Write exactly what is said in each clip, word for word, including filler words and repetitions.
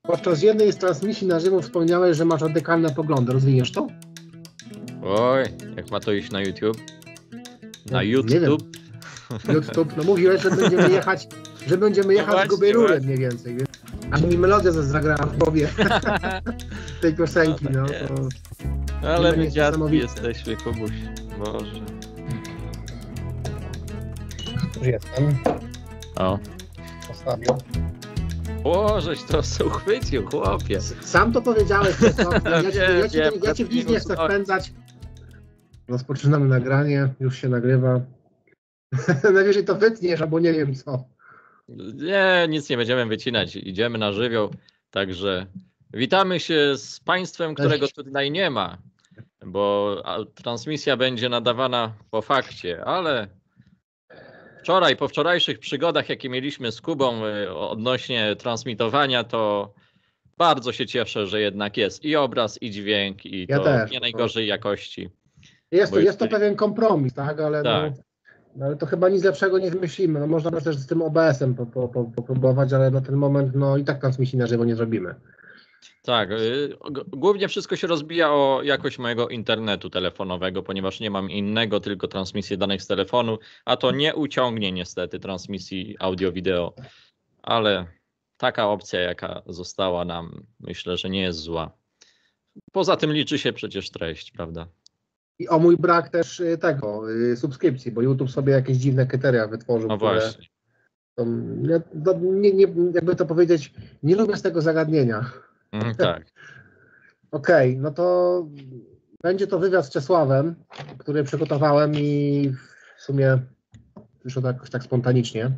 Podczas jednej z transmisji na żywo wspomniałeś, że masz radykalne poglądy. Rozwiniesz to? Oj, jak ma to iść na YouTube? Na No, YouTube? Nie wiem. YouTube, no mówiłeś, że będziemy jechać, że będziemy jechać właśnie, z Gubiej Rurem właśnie. mniej więcej. Więc... Aż mi melodia zagrała w głowie tej piosenki, no. To... Ale my jest dziadki niesamowite. jesteśmy, Kubuś. Boże. Już jestem. O. Postawił. O, żeś to se uchwycił, chłopie. Sam to powiedziałeś, co? Ja, ja, ci- ja, ci- Wiem, ja cię w nic nie chcę wiem. wpędzać. Rozpoczynamy nagranie, już się nagrywa. Najwyżej to wytniesz, albo nie wiem co. Nie, nic nie będziemy wycinać. Idziemy na żywioł. Także witamy się z państwem, którego tutaj nie ma, bo a, transmisja będzie nadawana po fakcie, ale wczoraj, po wczorajszych przygodach, jakie mieliśmy z Kubą y, odnośnie transmitowania, to bardzo się cieszę, że jednak jest i obraz, i dźwięk, i Ja to też. nie najgorzej jakości. Jest Bo to, już jest to ty- pewien kompromis, tak? Ale, Tak. No, no, ale to chyba nic lepszego nie wymyślimy. No, można też z tym O B S-em po, po, po, popróbować, ale na ten moment no i tak transmisji na żywo nie zrobimy. Tak, y, g- głównie wszystko się rozbija o jakość mojego internetu telefonowego, ponieważ nie mam innego, tylko transmisję danych z telefonu, a to nie uciągnie niestety transmisji audio-wideo, ale taka opcja, jaka została nam, myślę, że nie jest zła. Poza tym liczy się przecież treść, prawda? I o mój brak też y, tego, y, subskrypcji, bo YouTube sobie jakieś dziwne kryteria wytworzył, No które właśnie. są, ja, no, nie, nie, jakby to powiedzieć, nie lubię z tego zagadnienia. Mhm, tak. Okej, no to będzie to wywiad z Czesławem, który przygotowałem i w sumie wyszło to jakoś tak spontanicznie.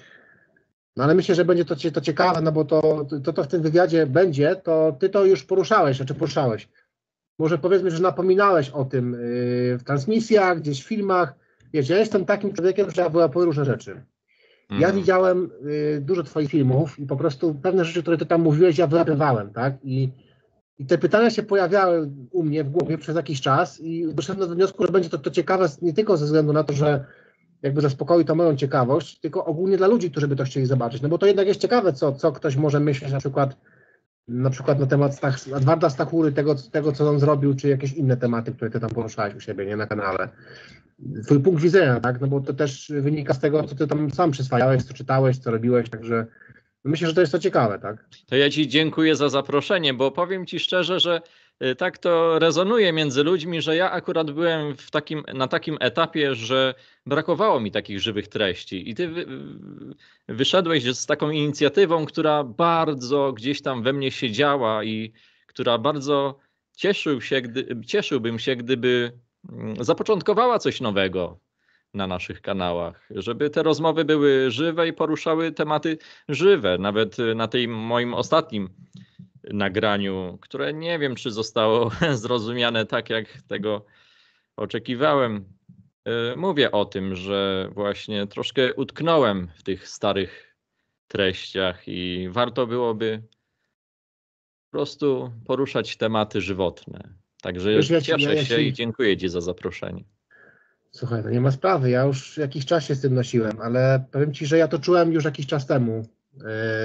No ale myślę, że będzie to, cie- to ciekawe, no bo to, to, to w tym wywiadzie będzie, to ty to już poruszałeś, znaczy poruszałeś. Może powiedzmy, że napominałeś o tym yy, w transmisjach, gdzieś w filmach. Wiesz, ja jestem takim człowiekiem, że ja wyłapuję różne rzeczy. Ja Mhm. widziałem y, dużo twoich filmów i po prostu pewne rzeczy, które ty tam mówiłeś, ja wyłapywałem, tak? I, I te pytania się pojawiały u mnie w głowie przez jakiś czas i doszedłem do wniosku, że będzie to, to ciekawe nie tylko ze względu na to, że jakby zaspokoi to moją ciekawość, tylko ogólnie dla ludzi, którzy by to chcieli zobaczyć. No bo to jednak jest ciekawe, co, co ktoś może myśleć na przykład na przykład na temat Stach, Edwarda Stachury, tego, tego, co on zrobił, czy jakieś inne tematy, które ty tam poruszałeś u siebie, nie, na kanale. Twój punkt widzenia, tak? No bo to też wynika z tego, co ty tam sam przyswajałeś, co czytałeś, co robiłeś, także myślę, że to jest to ciekawe, tak? To ja ci dziękuję za zaproszenie, bo powiem ci szczerze, że y, tak to rezonuje między ludźmi, że ja akurat byłem w takim, na takim etapie, że brakowało mi takich żywych treści i ty wy, wyszedłeś z taką inicjatywą, która bardzo gdzieś tam we mnie siedziała i która bardzo cieszył się, gdy, cieszyłbym się, gdyby mm, zapoczątkowała coś nowego na naszych kanałach, żeby te rozmowy były żywe i poruszały tematy żywe. Nawet na tej moim ostatnim nagraniu, które nie wiem, czy zostało zrozumiane tak, jak tego oczekiwałem. y, Mówię o tym, że właśnie troszkę utknąłem w tych starych treściach i warto byłoby po prostu poruszać tematy żywotne. Także Wiesz, ja ci- cieszę ja- ja się ci- i dziękuję ci za zaproszenie. Słuchaj, no nie ma sprawy, ja już jakiś czas się z tym nosiłem, ale powiem ci, że ja to czułem już jakiś czas temu. Yy,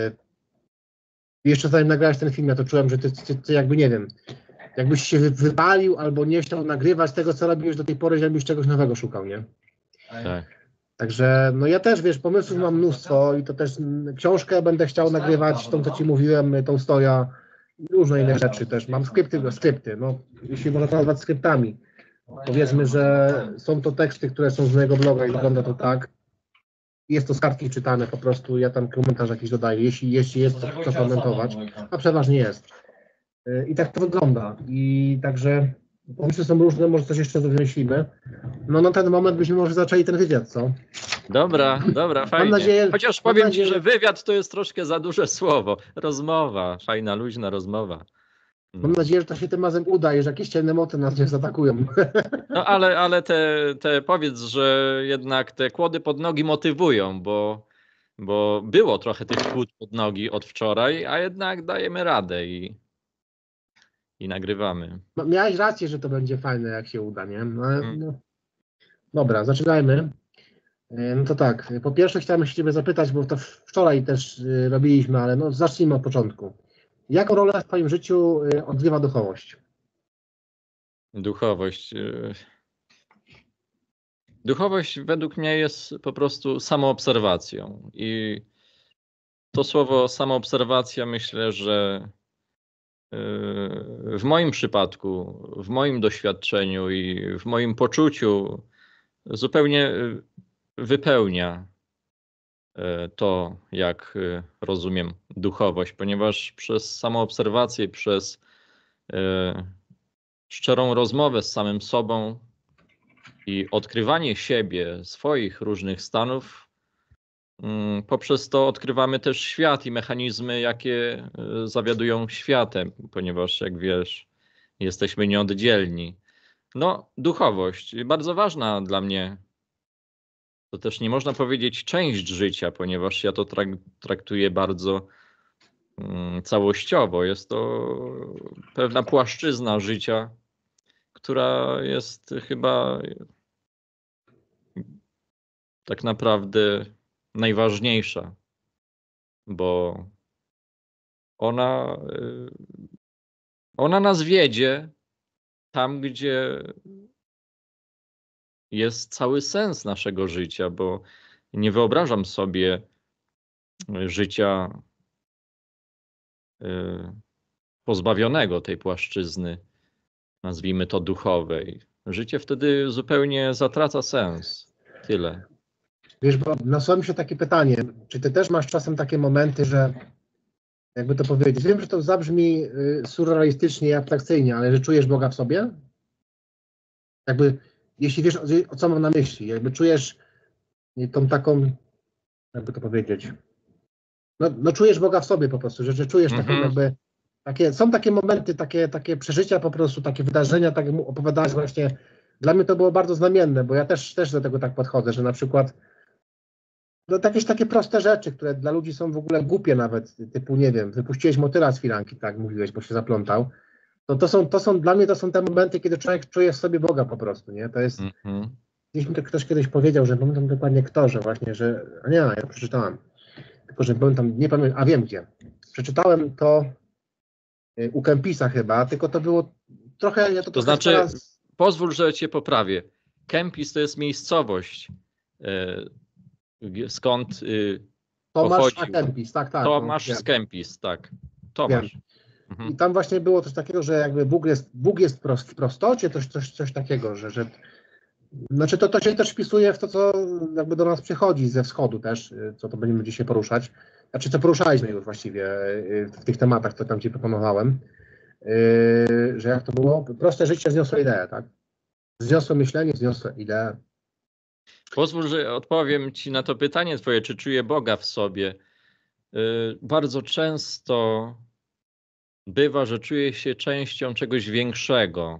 jeszcze zanim nagrałeś ten film, ja to czułem, że ty, ty, ty jakby, nie wiem, jakbyś się wy- wypalił albo nie chciał nagrywać tego, co robiłeś do tej pory, żebyś czegoś nowego szukał, nie? Tak. Także, no ja też, wiesz, pomysłów mam mnóstwo i to też mm, książkę będę chciał nagrywać, tą, co ci mówiłem, tą storia, różne inne rzeczy też. Mam skrypty, skrypty, no, jeśli można to nazwać skryptami. Powiedzmy, że są to teksty, które są z mojego bloga i wygląda to tak. Jest to z kartki czytane po prostu, ja tam komentarz jakiś dodaję, jeśli, jeśli jest to co komentować, a przeważnie jest. Y, I tak to wygląda. I także pomysły są różne, może coś jeszcze wymyślimy. No na ten moment byśmy może zaczęli ten wywiad, co? Dobra, dobra, fajnie. nadzieję- Chociaż mam powiem nadzieję, ci, że że- wywiad to jest troszkę za duże słowo. Rozmowa, fajna, luźna rozmowa. Mam nadzieję, że to się tym razem uda i że jakieś ciemne moty nas nie zaatakują. No ale, ale te, te powiedz, że jednak te kłody pod nogi motywują, bo, bo było trochę tych kłód pod nogi od wczoraj, a jednak dajemy radę i, i nagrywamy. No, miałeś rację, że to będzie fajne, jak się uda, nie? No, ale, Mm. no. Dobra, zaczynajmy. E, No to tak, po pierwsze chciałem się Ciebie zapytać, bo to wczoraj też y, robiliśmy, ale no zacznijmy od początku. Jaką rolę w twoim życiu y, odgrywa duchowość? Duchowość. y, Duchowość według mnie jest po prostu samoobserwacją. I to słowo samoobserwacja myślę, że y, w moim przypadku, w moim doświadczeniu i w moim poczuciu zupełnie y, wypełnia y, to, jak y, rozumiem duchowość, ponieważ przez samoobserwację, przez y, szczerą rozmowę z samym sobą i odkrywanie siebie, swoich różnych stanów, mm, poprzez to odkrywamy też świat i mechanizmy, jakie y, zawiadują światem, ponieważ jak wiesz, jesteśmy nieoddzielni. No, duchowość, bardzo ważna dla mnie. To też nie można powiedzieć część życia, ponieważ ja to trak- traktuję bardzo mm, całościowo. Jest to pewna płaszczyzna życia, która jest chyba tak naprawdę najważniejsza, bo ona, y, ona nas wiedzie tam, gdzie jest cały sens naszego życia, bo nie wyobrażam sobie życia y, pozbawionego tej płaszczyzny, nazwijmy to duchowej. Życie wtedy zupełnie zatraca sens. Tyle. Wiesz, bo nasuwa mi się takie pytanie, czy ty też masz czasem takie momenty, że jakby to powiedzieć, wiem, że to zabrzmi y, surrealistycznie i abstrakcyjnie, ale że czujesz Boga w sobie? Jakby, jeśli wiesz, o, o co mam na myśli, jakby czujesz tą taką, jakby to powiedzieć, no, no czujesz Boga w sobie po prostu, że, że czujesz taką Mhm. jakby, takie, są takie momenty, takie, takie przeżycia po prostu, takie wydarzenia, tak jak mu opowiadałeś właśnie, dla mnie to było bardzo znamienne, bo ja też, też do tego tak podchodzę, że na przykład no, jakieś takie proste rzeczy, które dla ludzi są w ogóle głupie nawet, typu, nie wiem, wypuściłeś motyla z firanki, tak mówiłeś, bo się zaplątał, to, to, są, to są, dla mnie to są te momenty, kiedy człowiek czuje w sobie Boga po prostu, nie? To jest, Mhm. gdzieś mi to ktoś kiedyś powiedział, że pamiętam dokładnie kto, że właśnie, że, a nie, ja to przeczytałem, tylko że pamiętam, nie pamiętam, a wiem gdzie. Przeczytałem to y, u Kempisa chyba, tylko to było trochę, ja to, To trochę znaczy, teraz, pozwól, że cię poprawię. Kempis to jest miejscowość, e, skąd y, Tomasz a pochodził Kempis, tak, tak, no, Tomasz wiem, z Kempis, tak. wiem. Tomasz. I Mhm. tam właśnie było coś takiego, że jakby Bóg jest, Bóg jest prost, w prostocie, coś, coś, coś takiego, że, że znaczy to, to się też wpisuje w to, co jakby do nas przychodzi ze wschodu też, y, co to będziemy dzisiaj poruszać. Znaczy, co poruszaliśmy już właściwie y, w tych tematach, co tam Ci proponowałem, yy, że jak to było? Proste życie wzniosłe idee, tak? Wzniosłe myślenie, wzniosłe idee. Pozwól, że odpowiem ci na to pytanie twoje, czy czuję Boga w sobie. Y, Bardzo często bywa, że czuję się częścią czegoś większego,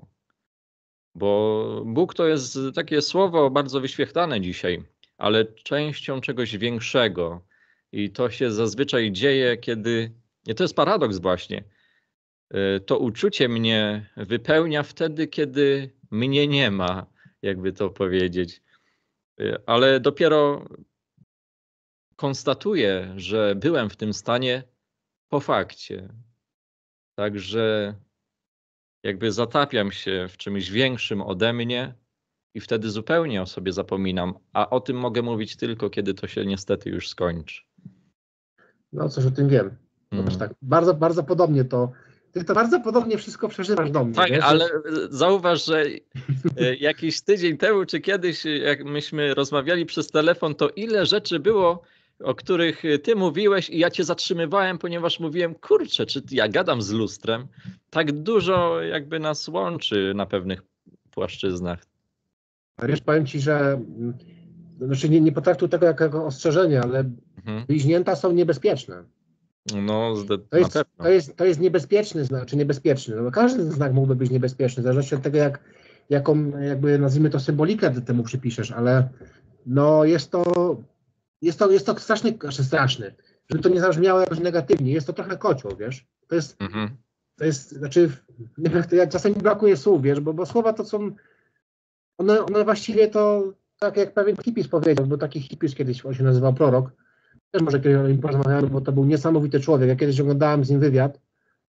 bo Bóg to jest takie słowo bardzo wyświechtane dzisiaj, ale częścią czegoś większego. I to się zazwyczaj dzieje, kiedy, i to jest paradoks właśnie, y, to uczucie mnie wypełnia wtedy, kiedy mnie nie ma, jakby to powiedzieć. Y, Ale dopiero konstatuję, że byłem w tym stanie po fakcie. Także jakby zatapiam się w czymś większym ode mnie i wtedy zupełnie o sobie zapominam, a o tym mogę mówić tylko, kiedy to się niestety już skończy. No coś o tym wiem. Zobacz, Mm. tak, bardzo, bardzo podobnie to, ty to bardzo podobnie wszystko przeżywasz do mnie, Tak, wiesz? ale zauważ, że e, jakiś tydzień temu, czy kiedyś, jak myśmy rozmawiali przez telefon, to ile rzeczy było, o których ty mówiłeś i ja cię zatrzymywałem, ponieważ mówiłem, kurczę, czy ja gadam z lustrem? Tak dużo jakby nas łączy na pewnych płaszczyznach. A wiesz, powiem Ci, że mm, znaczy nie, nie potraktuj tego jako ostrzeżenie, ale Mhm. bliźnięta są niebezpieczne. No, zde- To na jest, pewno. to jest, to jest niebezpieczny, znaczy niebezpieczny. No, każdy znak mógłby być niebezpieczny, w zależności od tego, jak, jaką, jakby nazwijmy to, symbolikę ty temu przypiszesz, ale no jest to, jest to, jest to straszny, znaczy straszny, żeby to nie zabrzmiało jakoś negatywnie, jest to trochę kocioł, wiesz? To jest, Mhm. to jest, znaczy, nie wiem, to ja czasem mi brakuje słów, wiesz, bo, bo słowa to są, one, one właściwie to, tak jak pewien hippies powiedział, bo taki hippies kiedyś, on się nazywał Prorok, też może kiedyś o nim porozmawiamy, bo to był niesamowity człowiek. Ja kiedyś oglądałem z nim wywiad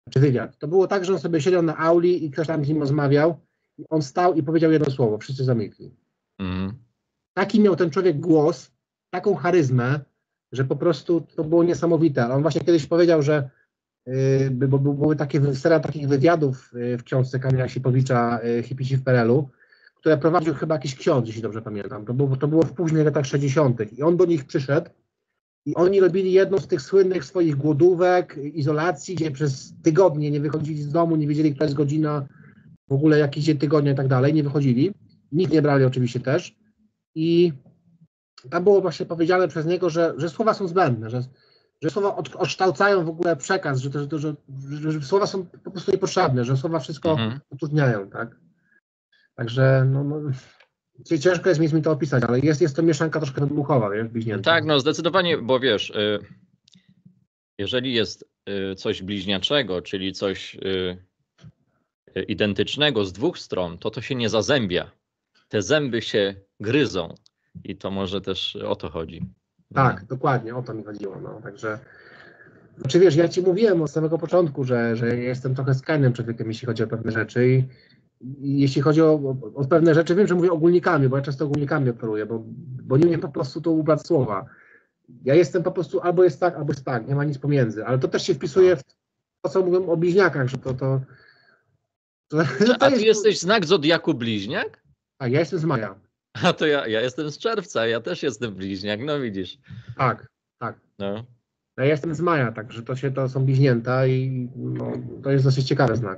czy wywiad. To było tak, że on sobie siedział na auli i ktoś tam z nim rozmawiał. I on stał i powiedział jedno słowo. Wszyscy zamilkli. Mhm. Taki miał ten człowiek głos, taką charyzmę, że po prostu to było niesamowite. On właśnie kiedyś powiedział, że yy, bo były takie seria takich wywiadów yy, w książce Kamila Sipowicza yy, Hipisi w P R L u, które prowadził chyba jakiś ksiądz, jeśli dobrze pamiętam. To było, to było w późnych latach sześćdziesiątych. I on do nich przyszedł i oni robili jedną z tych słynnych swoich głodówek, izolacji, gdzie przez tygodnie nie wychodzili z domu, nie wiedzieli, która jest godzina, w ogóle jakiś dzień tygodnia i tak dalej, nie wychodzili. Nikt nie brali oczywiście też. I tam było właśnie powiedziane przez niego, że, że słowa są zbędne, że, że słowa od, odkształcają w ogóle przekaz, że, to, że, że, że, że słowa są po prostu niepotrzebne, że słowa wszystko Mhm. utrudniają, tak? Także no, no, ciężko jest mi to opisać, ale jest, jest to mieszanka troszkę wybuchowa, wiesz, bliźnięta. Tak, no zdecydowanie, bo wiesz, y, jeżeli jest y, coś bliźniaczego, czyli coś y, y, identycznego z dwóch stron, to to się nie zazębia. Te zęby się gryzą i to może też o to chodzi. Tak, dokładnie, o to mi chodziło. No. Także, znaczy wiesz, ja ci mówiłem od samego początku, że, że ja jestem trochę skrajnym człowiekiem, jeśli chodzi o pewne rzeczy i, i jeśli chodzi o, o, o pewne rzeczy, wiem, że mówię ogólnikami, bo ja często ogólnikami operuję, bo, bo nie umiem po prostu tu ubrać słowa. Ja jestem po prostu albo jest tak, albo jest tak, nie ma nic pomiędzy, ale to też się wpisuje w to, co mówią o bliźniakach, że to... to, to, to A ty jest, jesteś znak zodiaku bliźniak? tak, ja jestem z maja. A to ja, ja jestem z czerwca, ja też jestem bliźniak, no widzisz. Tak, tak. No. Ja jestem z maja, także to się to są bliźnięta i no, to jest dosyć ciekawy znak.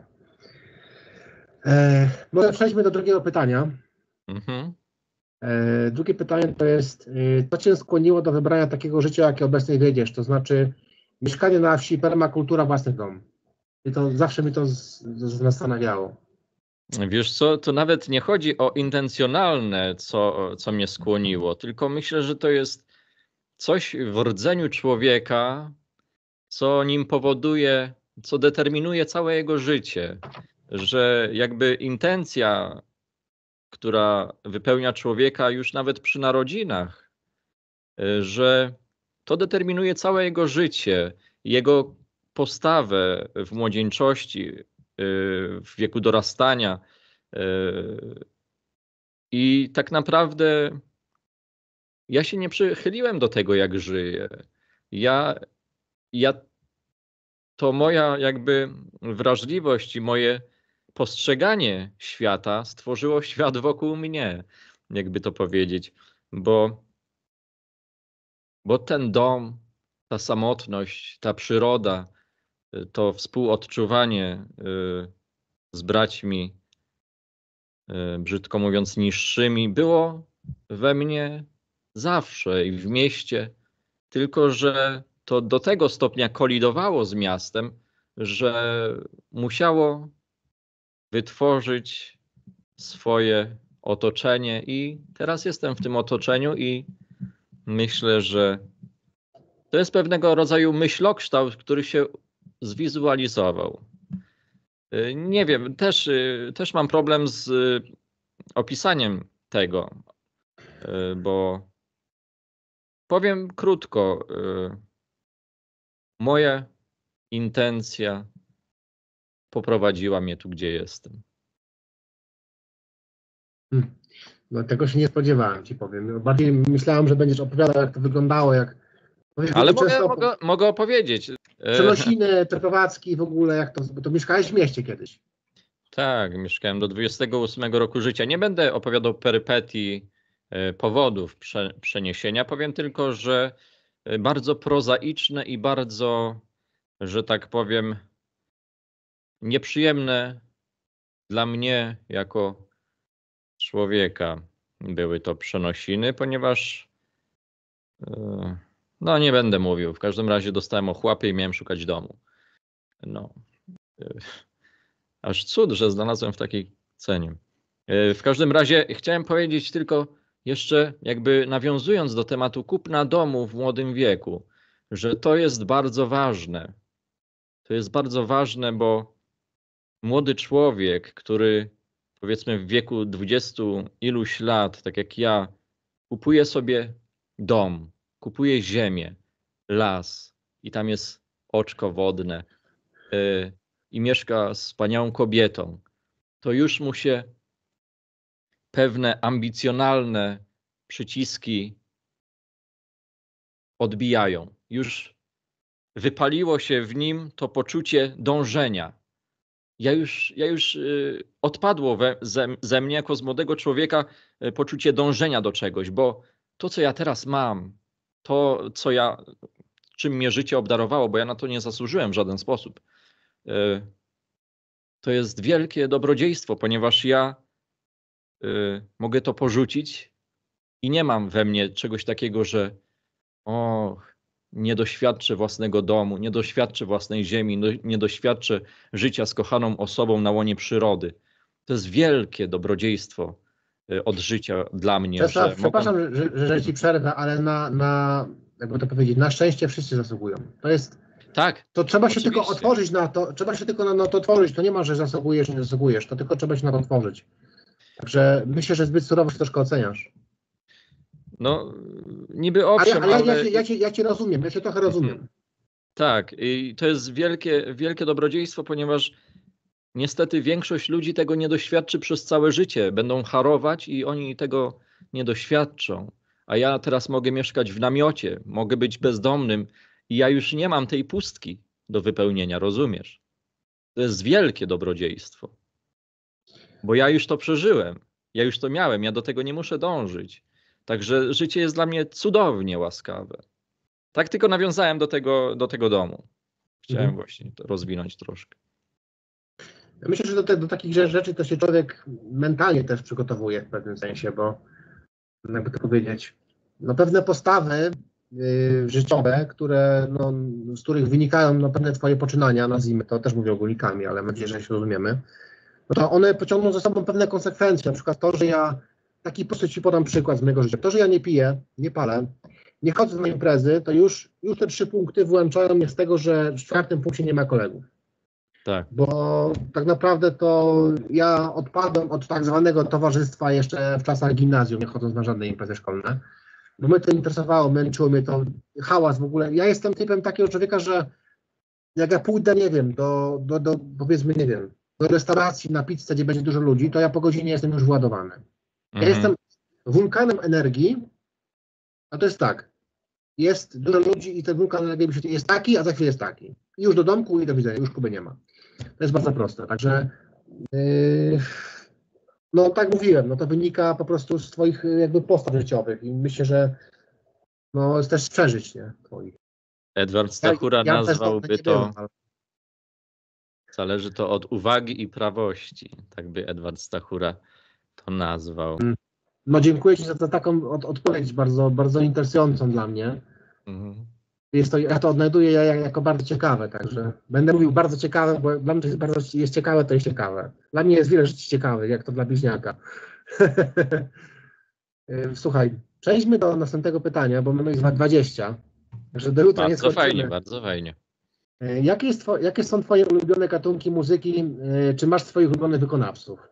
E, może przejdźmy do drugiego pytania. Mhm. E, drugie pytanie to jest, e, co cię skłoniło do wybrania takiego życia, jakie obecnie wiedziesz, to znaczy mieszkanie na wsi, permakultura, własny dom. I to zawsze mi to z, z, zastanawiało. Wiesz co, to nawet nie chodzi o intencjonalne, co, co mnie skłoniło, tylko myślę, że to jest coś w rdzeniu człowieka, co nim powoduje, co determinuje całe jego życie, że jakby intencja, która wypełnia człowieka już nawet przy narodzinach, że to determinuje całe jego życie, jego postawę w młodzieńczości, w wieku dorastania. I tak naprawdę ja się nie przychyliłem do tego, jak żyję. Ja, ja to moja jakby wrażliwość i moje postrzeganie świata stworzyło świat wokół mnie, jakby to powiedzieć, bo, bo ten dom, ta samotność, ta przyroda, to współodczuwanie z braćmi, brzydko mówiąc niższymi, było we mnie zawsze i w mieście, tylko że to do tego stopnia kolidowało z miastem, że musiało wytworzyć swoje otoczenie i teraz jestem w tym otoczeniu i myślę, że to jest pewnego rodzaju myślokształt, który się zwizualizował. Nie wiem, też, też mam problem z opisaniem tego, bo powiem krótko, moja intencja poprowadziła mnie tu, gdzie jestem. Hmm. No, tego się nie spodziewałem, ci powiem. Bardziej myślałem, że będziesz opowiadał, jak to wyglądało, jak... Ale mogę, mogę, mogę opowiedzieć. Przenosiny, przeprowadzki w ogóle, jak to... Bo to mieszkałeś w mieście kiedyś. Tak, mieszkałem do dwudziestego ósmego roku życia. Nie będę opowiadał perypetii powodów prze, przeniesienia. Powiem tylko, że bardzo prozaiczne i bardzo, że tak powiem, nieprzyjemne dla mnie jako człowieka były to przenosiny, ponieważ no nie będę mówił. W każdym razie dostałem ochłapy i miałem szukać domu. No. Aż cud, że znalazłem w takiej cenie. W każdym razie chciałem powiedzieć tylko jeszcze jakby nawiązując do tematu kupna domu w młodym wieku, że to jest bardzo ważne. To jest bardzo ważne, bo młody człowiek, który powiedzmy w wieku dwudziestu iluś lat, tak jak ja, kupuje sobie dom, kupuje ziemię, las i tam jest oczko wodne. i mieszka z wspaniałą kobietą, to już mu się pewne ambicjonalne przyciski odbijają. Już wypaliło się w nim to poczucie dążenia. Ja już, ja już y, odpadło we, ze, ze mnie jako z młodego człowieka y, poczucie dążenia do czegoś, bo to, co ja teraz mam, to, co ja, czym mnie życie obdarowało, bo ja na to nie zasłużyłem w żaden sposób, y, to jest wielkie dobrodziejstwo, ponieważ ja y, mogę to porzucić i nie mam we mnie czegoś takiego, że o, nie doświadczę własnego domu, nie doświadczę własnej ziemi, no, nie doświadczę życia z kochaną osobą na łonie przyrody. To jest wielkie dobrodziejstwo y, od życia dla mnie. Czesław, że przepraszam, mogę... że, że, że ci przerwę, ale na, na, jakby to powiedzieć, na szczęście wszyscy zasługują. To jest, Tak, to trzeba się oczywiście. tylko otworzyć na to, trzeba się tylko na, na to otworzyć. To nie ma, że zasługujesz, nie zasługujesz, to tylko trzeba się na to otworzyć. Także myślę, że zbyt surowo się troszkę oceniasz. No, niby Ale, owszem, ale ale... ja, cię, ja, cię, ja cię rozumiem, ja cię trochę rozumiem. Tak, i to jest wielkie, wielkie dobrodziejstwo, ponieważ niestety większość ludzi tego nie doświadczy przez całe życie. Będą harować i oni tego nie doświadczą. A ja teraz mogę mieszkać w namiocie, mogę być bezdomnym i ja już nie mam tej pustki do wypełnienia, rozumiesz? To jest wielkie dobrodziejstwo. Bo ja już to przeżyłem, ja już to miałem, ja do tego nie muszę dążyć. Także życie jest dla mnie cudownie łaskawe. Tak tylko nawiązałem do tego, do tego domu. Chciałem Mhm. właśnie to rozwinąć troszkę. Myślę, że do, te, do takich rzeczy to się człowiek mentalnie też przygotowuje w pewnym sensie, bo jakby to powiedzieć, no pewne postawy yy, życiowe, które, no, z których wynikają no, pewne twoje poczynania, nazwijmy to, też mówię ogólnikami, ale mam nadzieję, że się rozumiemy, no to one pociągną za sobą pewne konsekwencje, na przykład to, że ja, taki po prostu ci podam przykład z mojego życia, to, że ja nie piję, nie palę, nie chodzę na imprezy, to już, już te trzy punkty wyłączają mnie z tego, że w czwartym punkcie nie ma kolegów. Tak. Bo tak naprawdę to ja odpadłem od tak zwanego towarzystwa jeszcze w czasach gimnazjum, nie chodząc na żadne imprezy szkolne, bo mnie to interesowało, męczyło mnie to, hałas w ogóle. Ja jestem typem takiego człowieka, że jak ja pójdę, nie wiem, do, do, do powiedzmy, nie wiem, do restauracji na pizzę, gdzie będzie dużo ludzi, to ja po godzinie jestem już władowany. Ja Mhm. jestem wulkanem energii, a to jest tak, jest dużo ludzi i ten wulkan energii jest taki, a za chwilę jest taki. I już do domku i do widzenia, już Kuby nie ma. To jest bardzo proste, także yy, no tak mówiłem, no to wynika po prostu z twoich jakby postaw życiowych i myślę, że no jest też przeżyć, nie, twoich. Edward Stachura ja, ja nazwałby nie to, byłem, ale... zależy to od uwagi i prawości. Tak by Edward Stachura to nazwał. No dziękuję ci za, za taką od, odpowiedź bardzo, bardzo interesującą dla mnie. Mhm. Jest to, ja to odnajduję ja, jako bardzo ciekawe, także będę mówił bardzo ciekawe, bo dla mnie to jest bardzo jest ciekawe, to jest ciekawe. Dla mnie jest wiele rzeczy ciekawych, jak to dla bliźniaka. Słuchaj, przejdźmy do następnego pytania, bo mamy już dwadzieścia. Także do jutra nie Bardzo skończymy. fajnie, bardzo fajnie. Jakie, jest two, jakie są twoje ulubione gatunki muzyki? Czy masz swoich ulubionych wykonawców?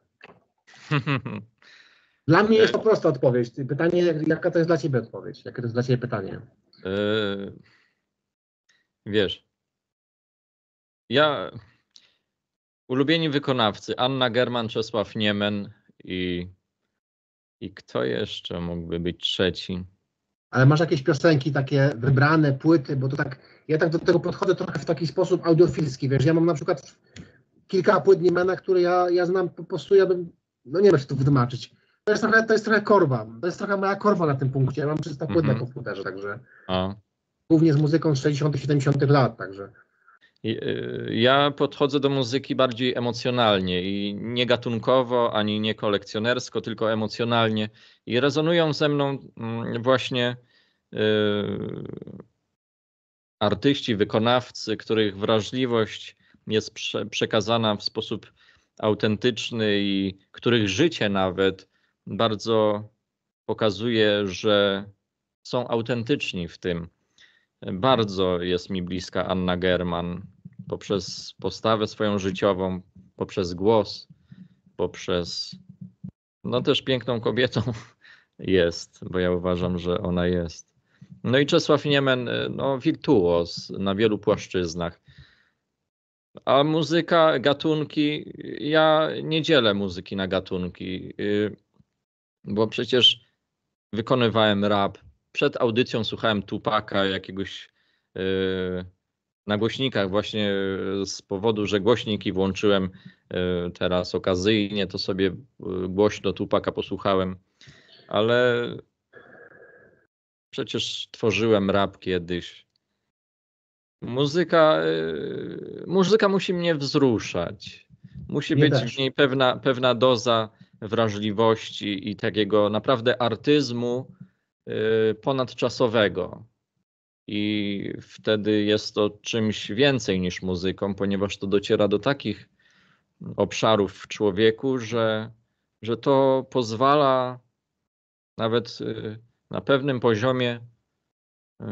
Dla mnie jest to prosta odpowiedź. Pytanie, jaka to jest dla ciebie odpowiedź? Jakie to jest dla ciebie pytanie? Yy, wiesz, ja ulubieni wykonawcy Anna German, Czesław Niemen i, i kto jeszcze mógłby być trzeci? Ale masz jakieś piosenki takie wybrane, płyty, bo to tak, ja tak do tego podchodzę trochę w taki sposób audiofilski, wiesz, ja mam na przykład kilka płyt Niemena, które ja, ja znam po prostu, ja bym, no nie wiem, jak to wytłumaczyć. To jest trochę, to jest trochę korba, to jest trochę moja korba na tym punkcie, ja mam trzysta płyt Mhm. na komputerze, także O. głównie z muzyką z sześćdziesiątych, siedemdziesiątych lat, także. Ja podchodzę do muzyki bardziej emocjonalnie i nie gatunkowo, ani nie kolekcjonersko, tylko emocjonalnie. I rezonują ze mną właśnie yy, artyści, wykonawcy, których wrażliwość jest prze, przekazana w sposób autentyczny i których życie nawet bardzo pokazuje, że są autentyczni w tym. Bardzo jest mi bliska Anna German poprzez postawę swoją życiową, poprzez głos, poprzez, no też piękną kobietą jest, bo ja uważam, że ona jest. No i Czesław Niemen, no wirtuoz na wielu płaszczyznach. A muzyka, gatunki, ja nie dzielę muzyki na gatunki, y, bo przecież wykonywałem rap. Przed audycją słuchałem Tupaka, jakiegoś y, na głośnikach właśnie z powodu, że głośniki włączyłem y, teraz okazyjnie, to sobie y, głośno Tupaka posłuchałem, ale przecież tworzyłem rap kiedyś. Muzyka, y, muzyka musi mnie wzruszać. Musi Mnie być też. w niej pewna, pewna doza wrażliwości i takiego naprawdę artyzmu y, ponadczasowego. I wtedy jest to czymś więcej niż muzyką, ponieważ to dociera do takich obszarów w człowieku, że, że to pozwala nawet y, na pewnym poziomie y,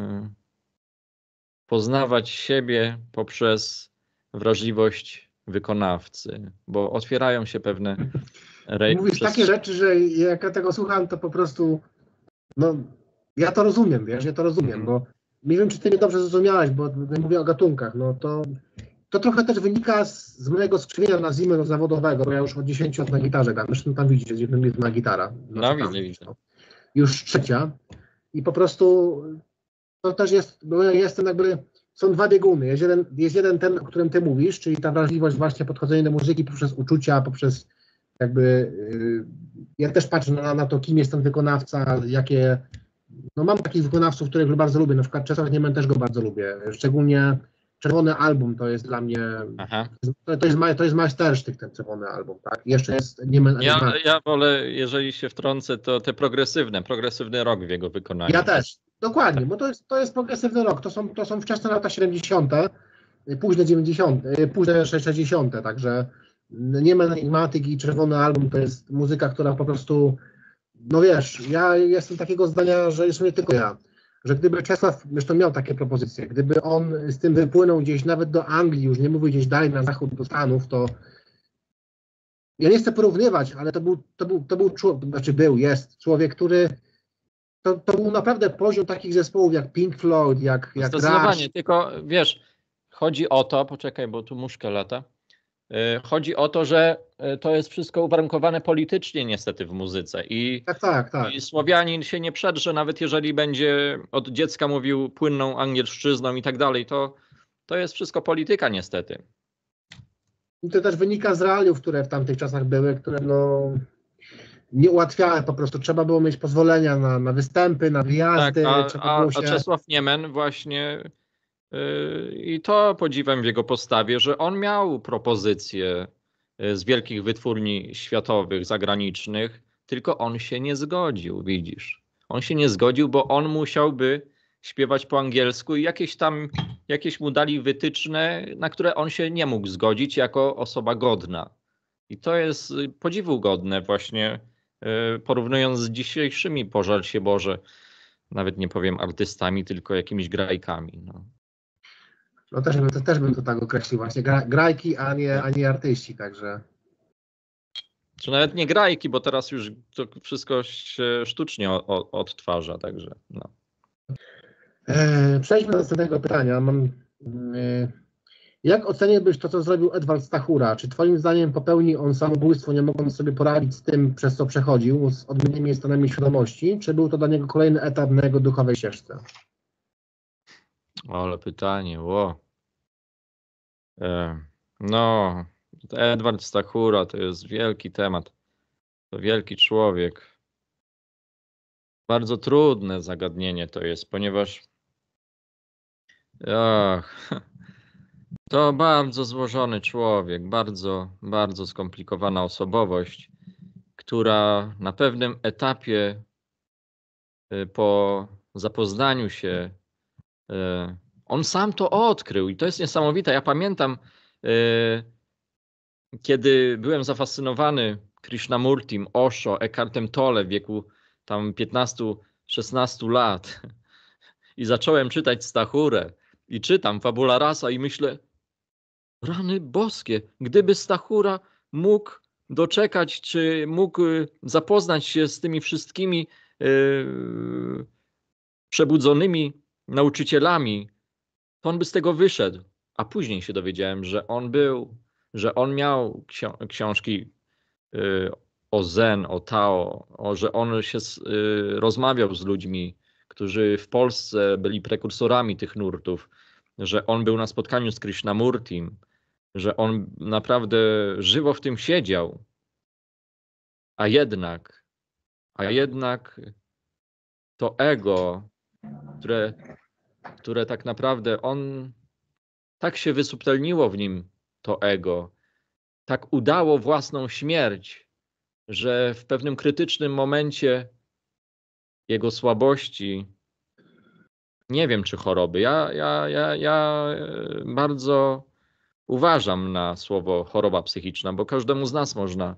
poznawać siebie poprzez wrażliwość wykonawcy, bo otwierają się pewne rej- Mówisz takie przestrzenie. rzeczy, że jak ja tego słucham, to po prostu, no, ja to rozumiem, wiesz, ja to rozumiem, Mhm. bo nie wiem, czy ty mnie dobrze zrozumiałeś, bo mówię o gatunkach, no to, to trochę też wynika z, z mojego skrzywienia, nazwijmy to zawodowego, bo ja już od dziesięciu lat na gitarze gram, zresztą tam widzicie, gdzie jest moja gitara, No znaczy tam, widzę, widzę. no, już trzecia i po prostu to też jest, bo ja jestem jakby, są dwa bieguny, jest jeden, jest jeden ten, o którym ty mówisz, czyli ta wrażliwość właśnie podchodzenia do muzyki poprzez uczucia, poprzez jakby, yy, ja też patrzę na, na to, kim jest ten wykonawca, jakie, no mam takich wykonawców, których bardzo lubię, na przykład Czesław Niemen też go bardzo lubię, szczególnie Czerwony Album to jest dla mnie, Aha. to, to jest, ma- to jest majstersztyk ten Czerwony Album, tak, jeszcze jest Niemen Ja, Enigmatyk. ja wolę, jeżeli się wtrącę, to te progresywne, progresywny rock w jego wykonaniu. Ja też, dokładnie, bo to jest, to jest progresywny rok, to są, to są wczesne lata siedemdziesiąte, późne dziewięćdziesiąte, późne sześćdziesiąte, także Niemen Enigmatyk i Czerwony Album to jest muzyka, która po prostu, no wiesz, ja jestem takiego zdania, że jeszcze nie tylko ja, że gdyby Czesław, zresztą miał takie propozycje, gdyby on z tym wypłynął gdzieś nawet do Anglii, już nie mówię gdzieś dalej na zachód do Stanów, to ja nie chcę porównywać, ale to był, to był, to był człowiek, znaczy był, jest człowiek, który To, to był naprawdę poziom takich zespołów jak Pink Floyd, jak, jak Zdecydowanie, Rush. tylko wiesz, chodzi o to, poczekaj, bo tu muszka lata. Y, Chodzi o to, że y, to jest wszystko uwarunkowane politycznie niestety w muzyce i, Tak, tak, tak. i Słowianin się nie przedrze, nawet jeżeli będzie od dziecka mówił płynną angielszczyzną i tak dalej, to, to jest wszystko polityka niestety. I to też wynika z realiów, które w tamtych czasach były, które no nie ułatwiały po prostu. Trzeba było mieć pozwolenia na, na występy, na Tak, wyjazdy, a, trzeba a, było a się... Czesław Niemen właśnie yy, i to podziwiam w jego postawie, że on miał propozycje yy, z wielkich wytwórni światowych, zagranicznych, tylko on się nie zgodził, widzisz. On się nie zgodził, bo on musiałby śpiewać po angielsku i jakieś tam, jakieś mu dali wytyczne, na które on się nie mógł zgodzić jako osoba godna. I to jest y, podziwu godne właśnie, yy, porównując z dzisiejszymi, pożal się Boże, nawet nie powiem artystami, tylko jakimiś grajkami. No. No też, bym- to, też bym to tak określił właśnie. Gra, grajki, a nie, a nie artyści, także... Czy nawet nie grajki, bo teraz już to wszystko się sztucznie o, o, odtwarza, także no. E, przejdźmy do następnego pytania. Mam, e, jak oceniłbyś to, co zrobił Edward Stachura? Czy twoim zdaniem popełnił on samobójstwo, nie mogąc sobie poradzić z tym, przez co przechodził, z odmiennymi stanami świadomości? Czy był to dla niego kolejny etap na jego duchowej ścieżce? Ale pytanie, ło. E, no, Edward Stachura to jest wielki temat. To wielki człowiek. Bardzo trudne zagadnienie to jest, ponieważ ach, to bardzo złożony człowiek, bardzo, bardzo skomplikowana osobowość, która na pewnym etapie y, po zapoznaniu się, y, on sam to odkrył i to jest niesamowite. Ja pamiętam, y, kiedy byłem zafascynowany Krishnamurtim, Osho, Eckhartem Tolle w wieku tam piętnastu szesnastu lat i zacząłem czytać Stachurę i czytam Fabula Rasa i myślę, rany boskie, gdyby Stachura mógł doczekać, czy mógł zapoznać się z tymi wszystkimi yy, przebudzonymi nauczycielami, to on by z tego wyszedł. a później się dowiedziałem, że on był, że on miał ksi- książki y, o Zen, o Tao, o, że on się z, y, rozmawiał z ludźmi, którzy w Polsce byli prekursorami tych nurtów, że on był na spotkaniu z Krishnamurtim, że on naprawdę żywo w tym siedział, a jednak, a jednak to ego, które, które tak naprawdę on, tak się wysubtelniło w nim to ego, tak udało własną śmierć, że w pewnym krytycznym momencie jego słabości, nie wiem czy choroby, ja, ja, ja, ja bardzo uważam na słowo choroba psychiczna, bo każdemu z nas można.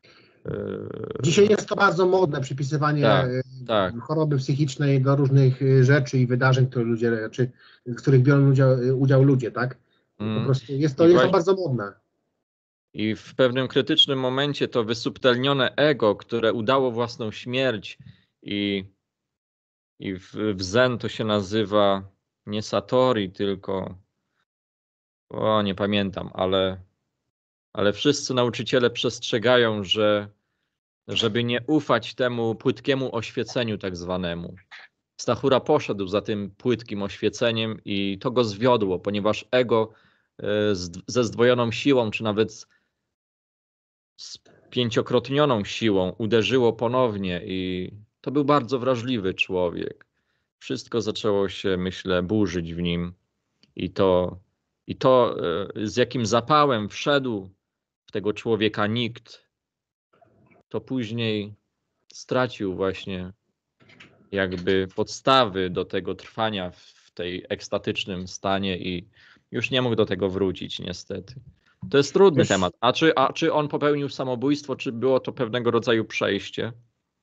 Dzisiaj jest to bardzo modne, przypisywanie Tak, tak. choroby psychicznej do różnych rzeczy i wydarzeń, które ludzie, czy, w których biorą udział, udział ludzie, tak? Po Mm. prostu jest to, I jest to właśnie- bardzo modne. I w pewnym krytycznym momencie to wysubtelnione ego, które udało własną śmierć i, i w, w Zen to się nazywa nie Satori, tylko o, nie pamiętam, ale, ale wszyscy nauczyciele przestrzegają, że żeby nie ufać temu płytkiemu oświeceniu tak zwanemu. Stachura poszedł za tym płytkim oświeceniem i to go zwiodło, ponieważ ego e, z, ze zdwojoną siłą, czy nawet z, z pięciokrotnioną siłą uderzyło ponownie i to był bardzo wrażliwy człowiek. Wszystko zaczęło się, myślę, burzyć w nim i to, i to e, z jakim zapałem wszedł w tego człowieka nikt, to później stracił właśnie jakby podstawy do tego trwania w tej ekstatycznym stanie i już nie mógł do tego wrócić niestety. To jest trudny Wiesz- temat. A czy, a czy on popełnił samobójstwo, czy było to pewnego rodzaju przejście?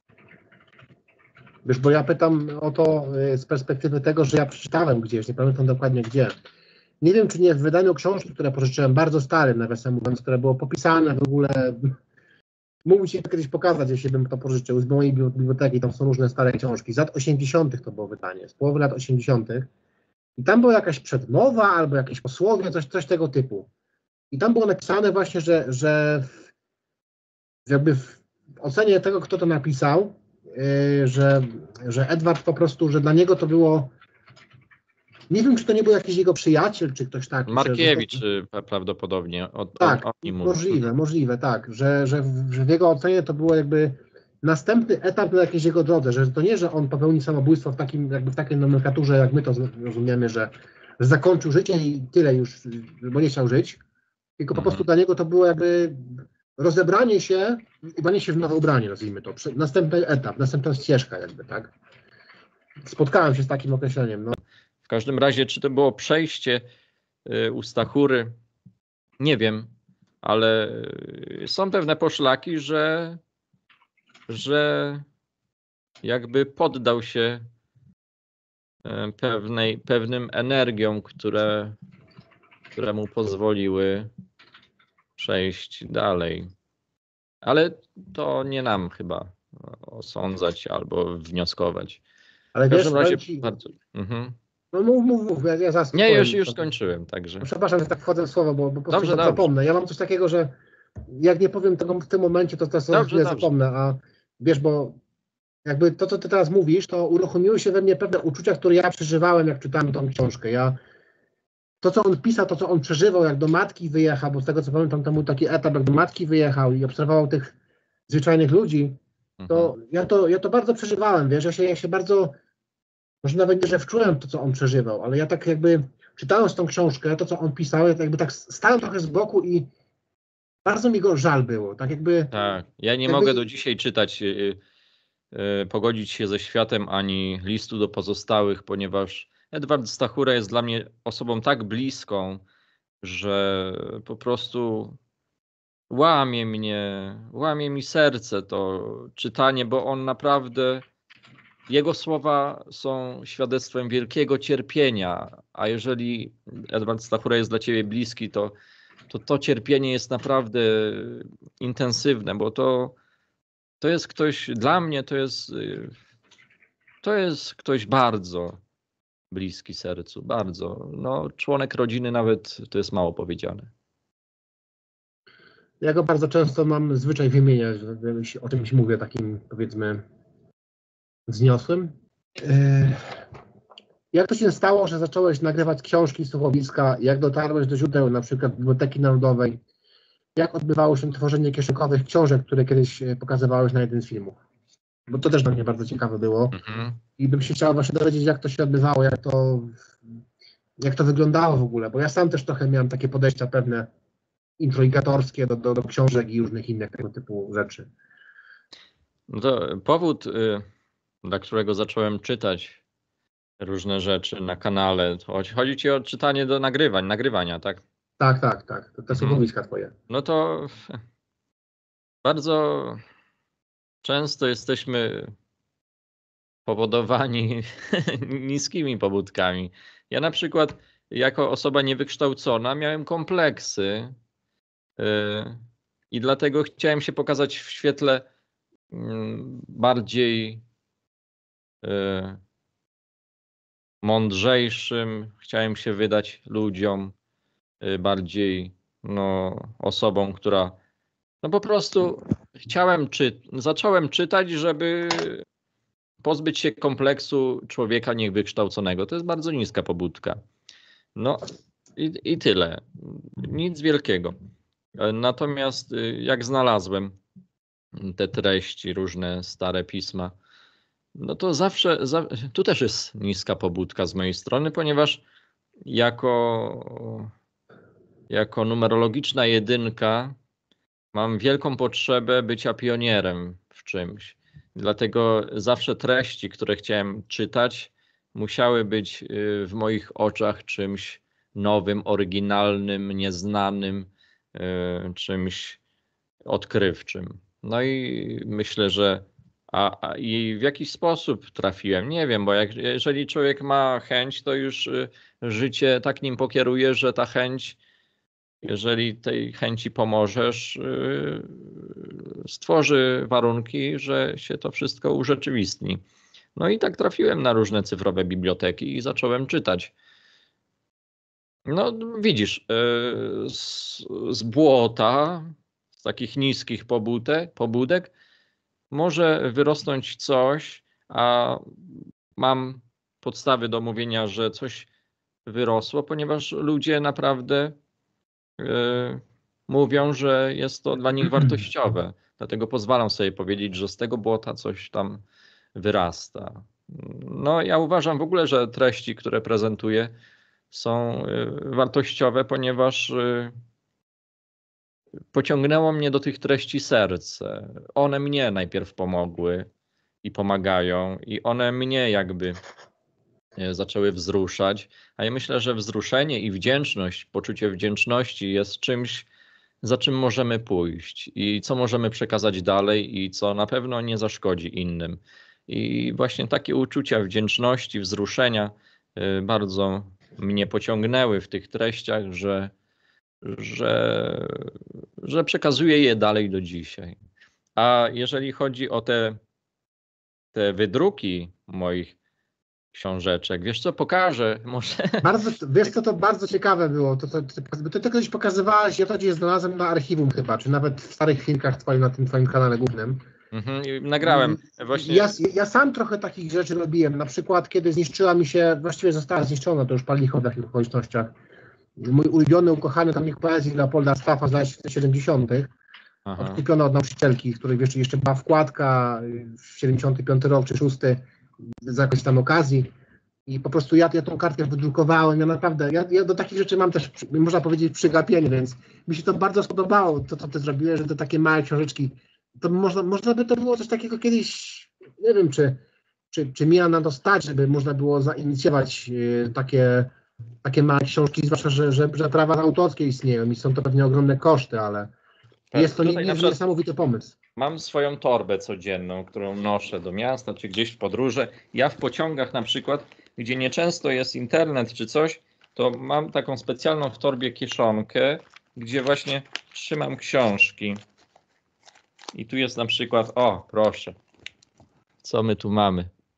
Wiesz, bo ja pytam o to y, z perspektywy tego, że ja przeczytałem gdzieś, nie pamiętam dokładnie gdzie. Nie wiem, czy nie w wydaniu książki, które pożyczyłem, bardzo starym, nawiasem mówiąc, które było popisane w ogóle. Mógłbym Ci kiedyś pokazać, jeśli bym to pożyczył z mojej biblioteki, tam są różne stare książki. Z lat osiemdziesiątych to było wydanie, z połowy lat osiemdziesiątych. I tam była jakaś przedmowa albo jakieś posłowie, coś, coś tego typu. I tam było napisane właśnie, że, że w, jakby w ocenie tego, kto to napisał, yy, że, że Edward po prostu, że dla niego to było, nie wiem, czy to nie był jakiś jego przyjaciel, czy ktoś taki. Markiewicz że, y, pra- prawdopodobnie. O, tak, o, o nim mówi. możliwe, możliwe, tak, że, że, w, że w jego ocenie to było jakby następny etap na jakiejś jego drodze, że to nie, że on popełni samobójstwo w takim, jakby w takiej nomenklaturze, jak my to rozumiemy, że, że zakończył życie i tyle już, bo nie chciał żyć, tylko po Mhm. prostu dla niego to było jakby rozebranie się i ubranie się w nowe ubranie, nazwijmy to, Prze- następny etap, następna ścieżka jakby, tak. Spotkałem się z takim określeniem, no. W każdym razie, czy to było przejście y, u Stachury? Nie wiem, ale y, są pewne poszlaki, że, że jakby poddał się y, pewnej, pewnym energiom, które, które mu pozwoliły przejść dalej. Ale to nie nam chyba osądzać albo wnioskować. Ale W wiesz, każdym razie powiem ci, bardzo. Mhm. no mów, mów, mów, ja, ja zaraz Nie, powiem, już, już co- skończyłem, także. No, przepraszam, że tak wchodzę w słowo, bo, bo po prostu Dobrze, za- dobrze. zapomnę. Ja mam coś takiego, że jak nie powiem tego w tym momencie, to teraz za Dobrze, chwilę dobrze. zapomnę, a wiesz, bo jakby to, co ty teraz mówisz, to uruchomiły się we mnie pewne uczucia, które ja przeżywałem, jak czytałem tą książkę. Ja, to, co on pisał, to, co on przeżywał, jak do matki wyjechał, bo z tego, co pamiętam, to był taki etap, jak do matki wyjechał i obserwował tych zwyczajnych ludzi, to Mhm. ja to, ja to bardzo przeżywałem, wiesz, ja się, ja się bardzo, może nawet nie, że wczułem to, co on przeżywał, ale ja tak jakby czytając tą książkę, to, co on pisał, ja jakby tak stałem trochę z boku i bardzo mi go żal było, tak jakby... Tak, ja nie jakby- mogę do dzisiaj czytać, y, y, pogodzić się ze światem ani listu do pozostałych, ponieważ Edward Stachura jest dla mnie osobą tak bliską, że po prostu łamie mnie, łamie mi serce to czytanie, bo on naprawdę, jego słowa są świadectwem wielkiego cierpienia, a jeżeli Edward Stachura jest dla ciebie bliski, to to, to cierpienie jest naprawdę intensywne, bo to, to jest ktoś, dla mnie to jest, to jest ktoś bardzo, bliski sercu, bardzo. No, członek rodziny nawet to jest mało powiedziane. Ja go bardzo często mam zwyczaj wymieniać, że o czymś mówię takim, powiedzmy, wzniosłym. Yy, Jak to się stało, że zacząłeś nagrywać książki, słuchowiska? Jak dotarłeś do źródeł, na przykład Biblioteki Narodowej? Jak odbywało się tworzenie kieszonkowych książek, które kiedyś pokazywałeś na jeden z filmów? Bo to też dla mnie bardzo ciekawe było. Mhm. I bym się chciał właśnie dowiedzieć, jak to się odbywało, jak to, jak to wyglądało w ogóle, bo ja sam też trochę miałem takie podejścia pewne introgatorskie do, do, do książek i różnych innych tego typu rzeczy. No to powód, y, dla którego zacząłem czytać różne rzeczy na kanale, to chodzi, chodzi ci o czytanie do nagrywań, nagrywania, tak? Tak, tak, tak. To te Mhm. słuchowiska twoje. No to bardzo często jesteśmy powodowani niskimi pobudkami. Ja na przykład jako osoba niewykształcona miałem kompleksy yy, i dlatego chciałem się pokazać w świetle yy, bardziej yy, mądrzejszym. Chciałem się wydać ludziom yy, bardziej no, osobą, która no po prostu chciałem czy zacząłem czytać, żeby pozbyć się kompleksu człowieka niewykształconego. To jest bardzo niska pobudka. No i, i tyle. Nic wielkiego. Natomiast jak znalazłem te treści, różne stare pisma, no to zawsze, za, tu też jest niska pobudka z mojej strony, ponieważ jako, jako numerologiczna jedynka mam wielką potrzebę bycia pionierem w czymś. Dlatego zawsze treści, które chciałem czytać, musiały być w moich oczach czymś nowym, oryginalnym, nieznanym, czymś odkrywczym. No i myślę, że a, a i w jakiś sposób trafiłem, nie wiem, bo jak, jeżeli człowiek ma chęć, to już życie tak nim pokieruje, że ta chęć, jeżeli tej chęci pomożesz, stworzy warunki, że się to wszystko urzeczywistni. No i tak trafiłem na różne cyfrowe biblioteki i zacząłem czytać. No widzisz, z, z błota, z takich niskich pobudek, pobudek może wyrosnąć coś, a mam podstawy do mówienia, że coś wyrosło, ponieważ ludzie naprawdę mówią, że jest to dla nich wartościowe. Dlatego pozwalam sobie powiedzieć, że z tego błota coś tam wyrasta. No ja uważam w ogóle, że treści, które prezentuję, są wartościowe, ponieważ pociągnęło mnie do tych treści serce. One mnie najpierw pomogły i pomagają i one mnie jakby zaczęły wzruszać, a ja myślę, że wzruszenie i wdzięczność, poczucie wdzięczności jest czymś, za czym możemy pójść i co możemy przekazać dalej i co na pewno nie zaszkodzi innym. I właśnie takie uczucia wdzięczności, wzruszenia bardzo mnie pociągnęły w tych treściach, że, że, że przekazuję je dalej do dzisiaj. A jeżeli chodzi o te, te wydruki moich książeczek. Wiesz co, pokażę może. Bardzo, wiesz co, to bardzo ciekawe było. To, to, to, ty to kiedyś pokazywałeś, ja to gdzieś znalazłem na archiwum chyba, czy nawet w starych filmach twoim, na tym twoim kanale głównym. Mhm, nagrałem właśnie. Ja, ja sam trochę takich rzeczy robiłem. Na przykład, kiedy zniszczyła mi się, właściwie została zniszczona, to już pal licho w takich okolicznościach, mój ulubiony, ukochany tomik poezji Leopolda Staffa z lat siedemdziesiątych. Odkupiona od nauczycielki, w której wiesz, jeszcze była wkładka w siedemdziesiąty piąty rok czy szósty z jakiejś tam okazji. I po prostu ja, ja tą kartkę wydrukowałem, ja naprawdę, ja, ja do takich rzeczy mam też, można powiedzieć, przygapienie, więc mi się to bardzo spodobało, to co ty zrobiłeś, że to takie małe książeczki, to można, można by to było coś takiego kiedyś, nie wiem, czy, czy, czy miała na to stać, żeby można było zainicjować y, takie, takie małe książki, zwłaszcza, że, że, że prawa autorskie istnieją i są to pewnie ogromne koszty, ale tak, jest to nie, nie, niesamowity pomysł. Mam swoją torbę codzienną, którą noszę do miasta, czy gdzieś w podróże. Ja w pociągach na przykład, gdzie nieczęsto jest internet czy coś, to mam taką specjalną w torbie kieszonkę, gdzie właśnie trzymam książki. I tu jest na przykład, o proszę, co my tu mamy?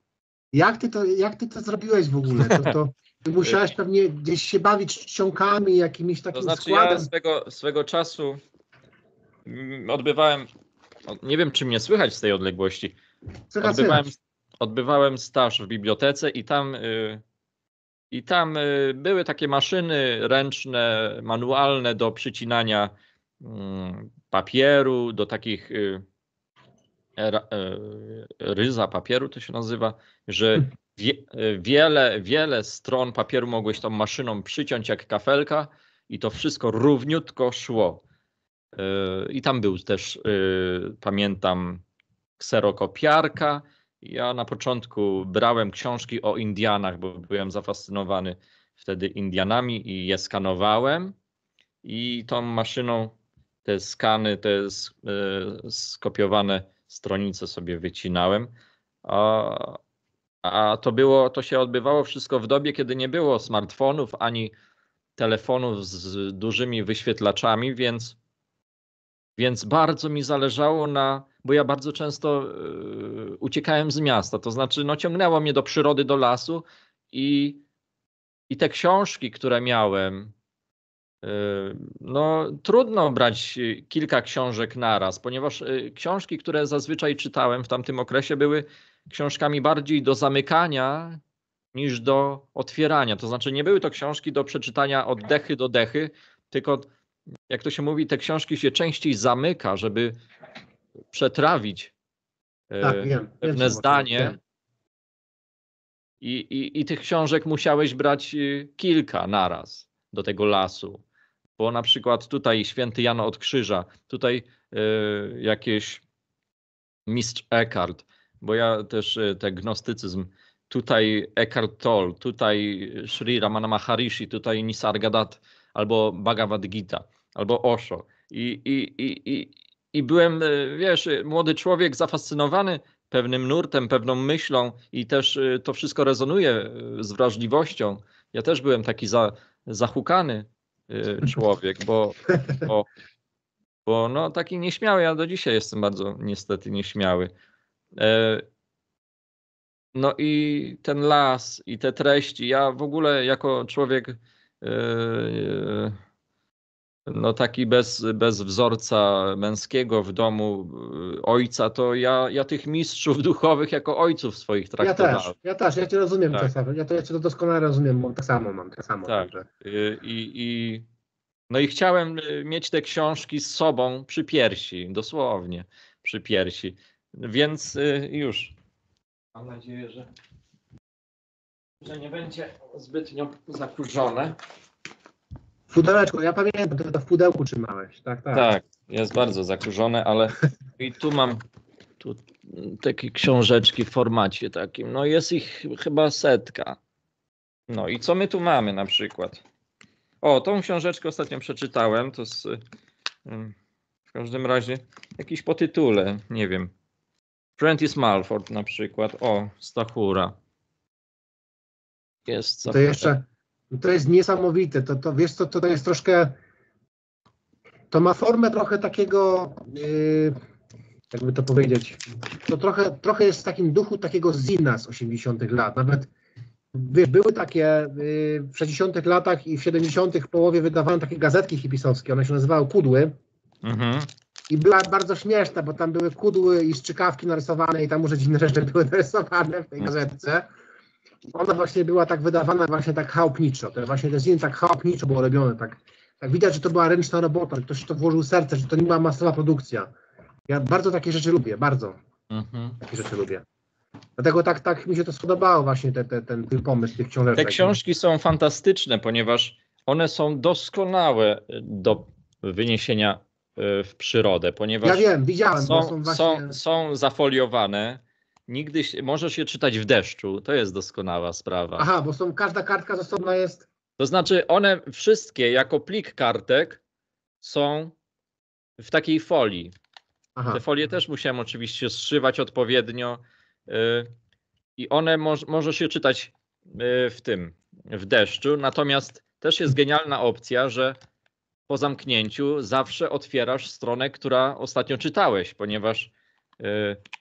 Jak ty to, jak ty to zrobiłeś w ogóle? To, to ty musiałeś pewnie gdzieś się bawić czcionkami, jakimiś takim To znaczy składem. ja swego, swego czasu mm, odbywałem, nie wiem czy mnie słychać z tej odległości, Słychać, odbywałem, słychać. odbywałem staż w bibliotece i tam, y, i tam y, były takie maszyny ręczne, manualne do przycinania y, papieru, do takich y, ra, y, ryza papieru to się nazywa, że wie, wiele, wiele stron papieru mogłeś tą maszyną przyciąć jak kafelka i to wszystko równiutko szło. I tam był też, pamiętam, kserokopiarka. Ja na początku brałem książki o Indianach, bo byłem zafascynowany wtedy Indianami i je skanowałem. I tą maszyną te skany, te skopiowane stronice sobie wycinałem. A, a to było, to się odbywało wszystko w dobie, kiedy nie było smartfonów ani telefonów z dużymi wyświetlaczami, więc, więc bardzo mi zależało na, bo ja bardzo często y, uciekałem z miasta, to znaczy no, ciągnęło mnie do przyrody, do lasu i, i te książki, które miałem, y, no trudno brać kilka książek naraz, ponieważ y, książki, które zazwyczaj czytałem w tamtym okresie były książkami bardziej do zamykania niż do otwierania. To znaczy nie były to książki do przeczytania od dechy do dechy, tylko jak to się mówi, te książki się częściej zamyka, żeby przetrawić Tak, wiem, pewne wiem, zdanie. wiem. I, i, I tych książek musiałeś brać kilka naraz do tego lasu. Bo na przykład tutaj Święty Jan od Krzyża, tutaj y, jakieś Mistrz Eckhart, bo ja też y, ten gnostycyzm, tutaj Eckhart Tolle, tutaj Sri Ramana Maharishi, tutaj Nisargadatta, albo Bhagavad Gita, albo Osho. I, i, i, i, i byłem, wiesz, młody człowiek zafascynowany pewnym nurtem, pewną myślą i też to wszystko rezonuje z wrażliwością. Ja też byłem taki za, zahukany człowiek, bo, bo, bo no, taki nieśmiały, ja do dzisiaj jestem bardzo niestety nieśmiały. No i ten las, i te treści. Ja w ogóle jako człowiek yy, no taki bez, bez wzorca męskiego w domu, yy, ojca, to ja, ja tych mistrzów duchowych jako ojców swoich Ja traktowałem. też, ja też, ja cię rozumiem, Tak. Czesław. Ja to, ja cię doskonale rozumiem, bo tak samo mam, tak samo. Tak. Także. Yy, I, i, no i chciałem mieć te książki z sobą przy piersi, dosłownie przy piersi. Więc yy, już. Mam nadzieję, że że nie będzie zbytnio zakurzone. W pudełeczku, ja pamiętam, to, to w pudełku trzymałeś, tak, tak. Tak, jest bardzo zakurzone, ale i tu mam tu takie książeczki w formacie takim. No jest ich chyba setka. No i co my tu mamy na przykład? O, tą książeczkę ostatnio przeczytałem. To jest w każdym razie jakiś po tytule, nie wiem. Prentice Mulford na przykład. O, Stachura. Jest To jeszcze, to jest niesamowite, to, to wiesz co, to, to jest troszkę, to ma formę trochę takiego, yy, jakby to powiedzieć, to trochę, trochę jest w takim duchu takiego zina z osiemdziesiątych lat, nawet wiesz, były takie yy, w sześćdziesiątych latach i w siedemdziesiątych w połowie wydawano takie gazetki hipisowskie, one się nazywały Kudły. Mhm. I była bardzo śmieszna, bo tam były kudły i strzykawki narysowane i tam może dziwne rzeczy były narysowane w tej gazetce. Ona właśnie była tak wydawana właśnie tak chałupniczo. To właśnie te zin tak chałupniczo było robione. Tak, tak widać, że to była ręczna robota, że ktoś to włożył serce, że to nie była masowa produkcja. Ja bardzo takie rzeczy lubię, bardzo. Mhm. Takie rzeczy lubię. Dlatego tak, tak mi się to spodobało właśnie te, te, ten, ten pomysł tych książek. Te książki są fantastyczne, ponieważ one są doskonałe do wyniesienia w przyrodę, ponieważ ja wiem, widziałem, są, są, właśnie... są, są zafoliowane. Nigdy możesz je czytać w deszczu. To jest doskonała sprawa. Aha, bo są, każda kartka z osobna jest... To znaczy one wszystkie jako plik kartek są w takiej folii. Aha. Te folie też musiałem oczywiście zszywać odpowiednio yy, i one moż, możesz je czytać yy, w tym, w deszczu. Natomiast też jest genialna opcja, że po zamknięciu zawsze otwierasz stronę, która ostatnio czytałeś, ponieważ yy,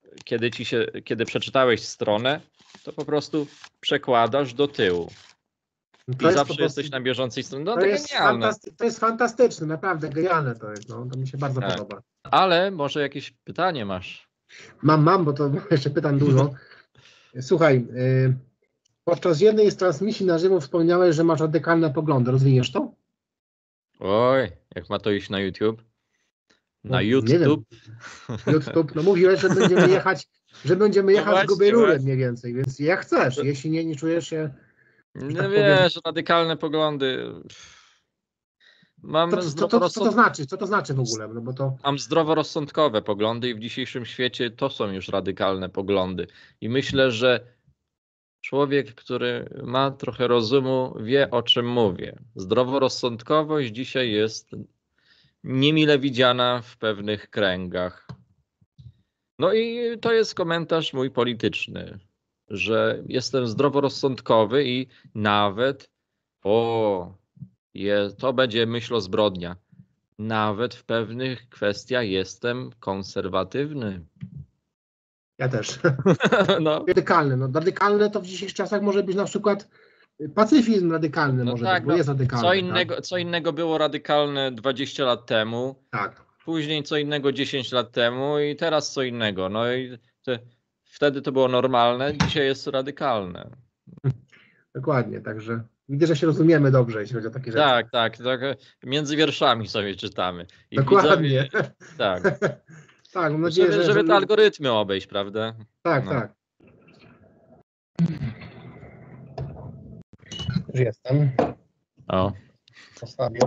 kiedy ci się, kiedy przeczytałeś stronę, to po prostu przekładasz do tyłu. To I jest po zawsze prostu, jesteś na bieżącej stronie. No to, to jest genialne. fantasty, to jest fantastyczne, naprawdę genialne to jest. No, to mi się bardzo Tak. podoba. Ale może jakieś pytanie masz? Mam, mam, bo to jeszcze pytam dużo. Słuchaj, y, podczas jednej z transmisji na żywo wspomniałeś, że masz radykalne poglądy. Rozwiniesz to? Oj, jak ma to iść na YouTube? Na No, nie YouTube? wiem. YouTube, no mówiłeś, że będziemy jechać, że będziemy No jechać z właśnie, grubej rury właśnie. mniej więcej, więc jak chcesz. To- Jeśli nie, nie czujesz się, że No tak powiem. wiesz, radykalne poglądy. Mam Co, co, co, co, co to zdroworozsąd... znaczy? Co to znaczy w ogóle? No bo to Mam zdroworozsądkowe poglądy i w dzisiejszym świecie to są już radykalne poglądy. I myślę, że człowiek, który ma trochę rozumu, wie, o czym mówię. Zdroworozsądkowość dzisiaj jest niemile widziana w pewnych kręgach. No i to jest komentarz mój polityczny, że jestem zdroworozsądkowy i nawet, o, je, to będzie myślozbrodnia, nawet w pewnych kwestiach jestem konserwatywny. ja też. No, Radykalne. No, radykalne to w dzisiejszych czasach może być na przykład pacyfizm radykalny, no może tak, być, bo no, jest radykalny. co tak? innego, co innego było radykalne dwadzieścia lat temu, Tak, później co innego dziesięć lat temu i teraz co innego. No i te, wtedy to było normalne, dzisiaj jest radykalne. dokładnie. Także widzę, że się rozumiemy dobrze, jeśli chodzi o takie rzeczy. Tak, tak, tak. Między wierszami sobie czytamy. I Dokładnie. widzowie, tak. Tak, mam nadzieję, Żeby, że... żeby że... te algorytmy obejść, prawda? Tak, no. tak. Już jestem. O. Postawię.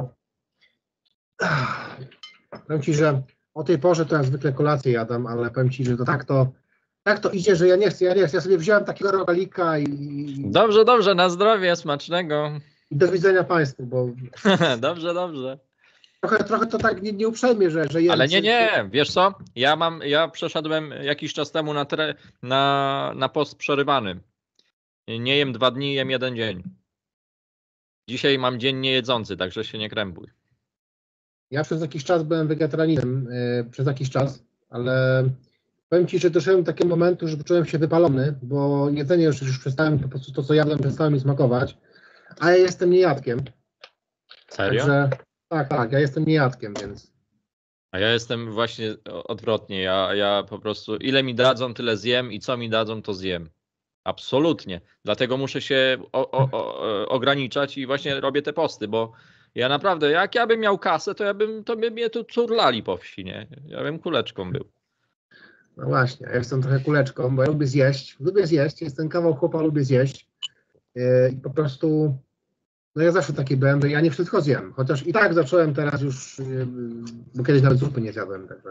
Powiem Ci, że o tej porze to ja zwykle kolację jadam, ale powiem Ci, że to tak to, tak to idzie, że ja nie chcę, ja nie chcę. Ja sobie wziąłem takiego rogalika i, i, Dobrze, dobrze, na zdrowie, smacznego. i do widzenia Państwu, bo Dobrze, dobrze. trochę, trochę to tak nie, nie uprzejmie, że, że jem. Ale nie, nie, wiesz co? Ja mam, ja przeszedłem jakiś czas temu na, tre, na, na post przerywany. Nie jem dwa dni, jem jeden dzień. Dzisiaj mam dzień niejedzący, także się nie krępuj. Ja przez jakiś czas byłem wegetarianinem, yy, przez jakiś czas, ale powiem Ci, że doszedłem do takiego momentu, że czułem się wypalony, bo jedzenie już, już przestałem, po prostu to, co jadłem, przestało mi smakować, a ja jestem niejadkiem. Serio? Także tak, tak, ja jestem niejadkiem, więc... A ja jestem właśnie odwrotnie. Ja, ja po prostu ile mi dadzą, tyle zjem i co mi dadzą, to zjem. Absolutnie. Dlatego muszę się o, o, o, ograniczać i właśnie robię te posty, bo ja naprawdę, jak ja bym miał kasę, to ja bym, to by mnie tu turlali po wsi, nie? Ja bym kuleczką był. No właśnie, ja jestem trochę kuleczką, bo ja lubię zjeść, lubię zjeść, jestem kawał chłopa, lubię zjeść yy, i po prostu, no ja zawsze taki byłem, że ja nie wszystko zjem, chociaż i tak zacząłem teraz już, yy, bo kiedyś nawet zupy nie zjadłem, także.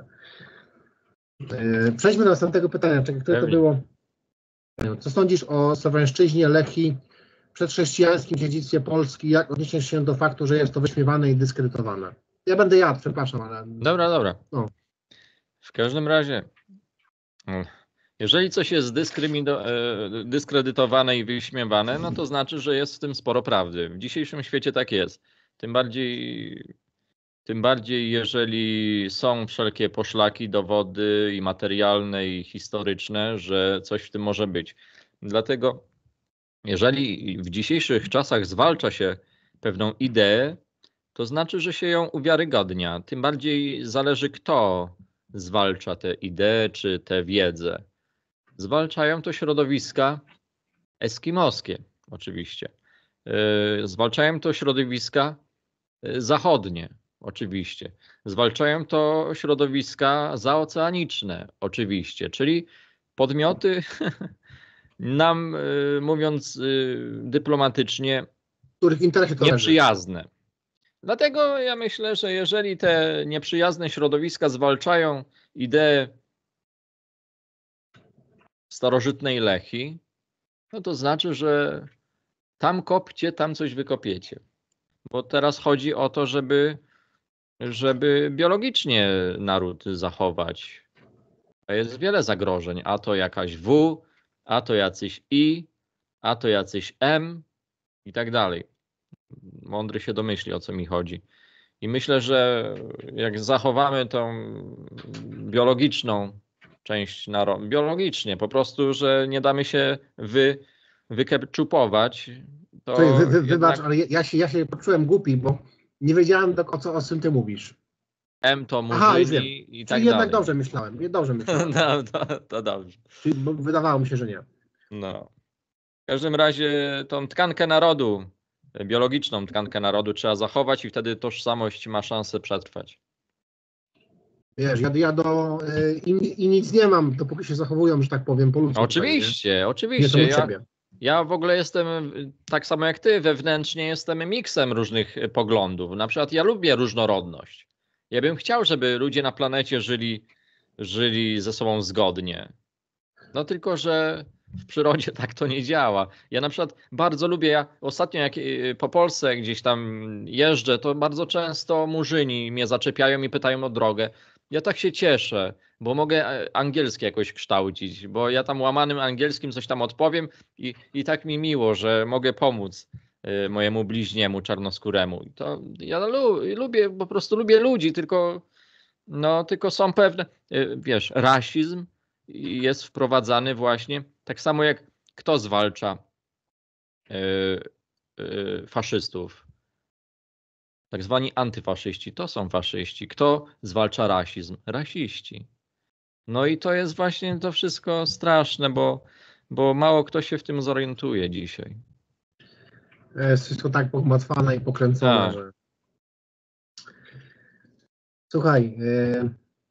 Yy, przejdźmy do następnego pytania, czekaj, które to Pewnie. było? Co sądzisz o Słowiańszczyźnie, Lechii, przedchrześcijańskim dziedzictwie Polski, jak odniesiesz się do faktu, że jest to wyśmiewane i dyskredytowane? Ja będę jadł, przepraszam, ale... Dobra, dobra. No. W każdym razie, jeżeli coś jest dyskrymino- e, dyskredytowane i wyśmiewane, no to znaczy, że jest w tym sporo prawdy. W dzisiejszym świecie tak jest. Tym bardziej, tym bardziej jeżeli są wszelkie poszlaki, dowody i materialne, i historyczne, że coś w tym może być. Dlatego, jeżeli w dzisiejszych czasach zwalcza się pewną ideę, to znaczy, że się ją uwiarygodnia. Tym bardziej zależy, kto zwalcza tę ideę czy tę wiedzę. Zwalczają to środowiska eskimoskie, oczywiście. Yy, Zwalczają to środowiska zachodnie, oczywiście. Zwalczają to środowiska zaoceaniczne, oczywiście, czyli podmioty nam, yy, mówiąc yy, dyplomatycznie, W których interesie to leży. nieprzyjazne. Dlatego ja myślę, że jeżeli te nieprzyjazne środowiska zwalczają ideę starożytnej Lechii, no to znaczy, że tam kopcie, tam coś wykopiecie. Bo teraz chodzi o to, żeby, żeby biologicznie naród zachować. A jest wiele zagrożeń. A to jakaś W, a to jacyś I, a to jacyś M i tak dalej. Mądry się domyśli, o co mi chodzi. I myślę, że jak zachowamy tą biologiczną część naro- biologicznie, po prostu, że nie damy się wy, wykeczupować. To Słuchaj, wy, wy, jednak wybacz, ale ja- ja się, ja się poczułem głupi, bo nie wiedziałem, do, o, co, o czym ty mówisz. M to Aha, już wiem. murzyni i Czyli tak jednak dalej. dobrze myślałem. Dobrze myślałem. No, to, to dobrze. Czyli, bo wydawało mi się, że nie. No. W każdym razie tą tkankę narodu, biologiczną tkankę narodu trzeba zachować i wtedy tożsamość ma szansę przetrwać. Wiesz, ja, ja do y, i, i nic nie mam, dopóki się zachowują, że tak powiem, po ludzku. Oczywiście, Nie oczywiście. samym Ja, siebie. ja w ogóle jestem, tak samo jak ty, wewnętrznie jestem miksem różnych poglądów. Na przykład ja lubię różnorodność. Ja bym chciał, żeby ludzie na planecie żyli, żyli ze sobą zgodnie. No tylko, że w przyrodzie tak to nie działa. Ja na przykład bardzo lubię, ja ostatnio jak y, po Polsce gdzieś tam jeżdżę, to bardzo często murzyni mnie zaczepiają i pytają o drogę. Ja tak się cieszę, bo mogę e, angielski jakoś kształcić, bo ja tam łamanym angielskim coś tam odpowiem i, i tak mi miło, że mogę pomóc y, mojemu bliźniemu czarnoskóremu. I to ja lu, lubię, po prostu lubię ludzi, tylko, no, tylko są pewne, y, wiesz, rasizm jest wprowadzany właśnie tak samo jak kto zwalcza y, y, faszystów. Tak zwani antyfaszyści to są faszyści. Kto zwalcza rasizm? Rasiści. No i to jest właśnie to wszystko straszne, bo, bo mało kto się w tym zorientuje dzisiaj. Jest wszystko tak pogmatwane i pokręcone, Tak. że... Słuchaj, y,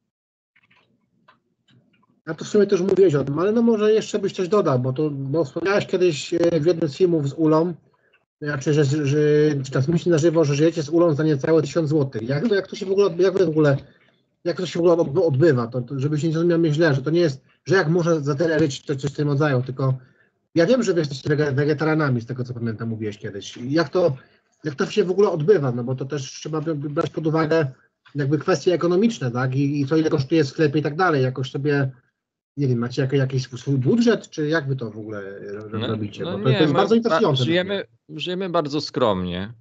ja to w sumie też mówiłeś o tym, ale no może jeszcze byś coś dodał, bo to bo wspomniałeś kiedyś y, w jednym z filmów z Ulą, znaczy, że, że, że czy transmisji na żywo, że żyjecie z Ulą za niecałe tysiąc złotych. Jak, to- jak to się w ogóle, jak w ogóle, jak to się w ogóle odby- odbywa? To, to żebyś nie zrozumiał mnie źle, że to nie jest, że jak można za tyle żyć, to coś w tym rodzaju, tylko ja wiem, że wy jesteście wege- wegetarianami, z tego co pamiętam, mówiłeś kiedyś. Jak to, jak to się w ogóle odbywa? No bo to też trzeba by- by brać pod uwagę jakby kwestie ekonomiczne, tak? I, i co ile kosztuje sklep i tak dalej. Jakoś sobie, nie wiem, macie jak, jakiś swój budżet, czy jak wy to w ogóle ro- No, robicie? no Bo to, nie, to jest my bardzo ba- interesujące. dla mnie. żyjemy, żyjemy bardzo skromnie.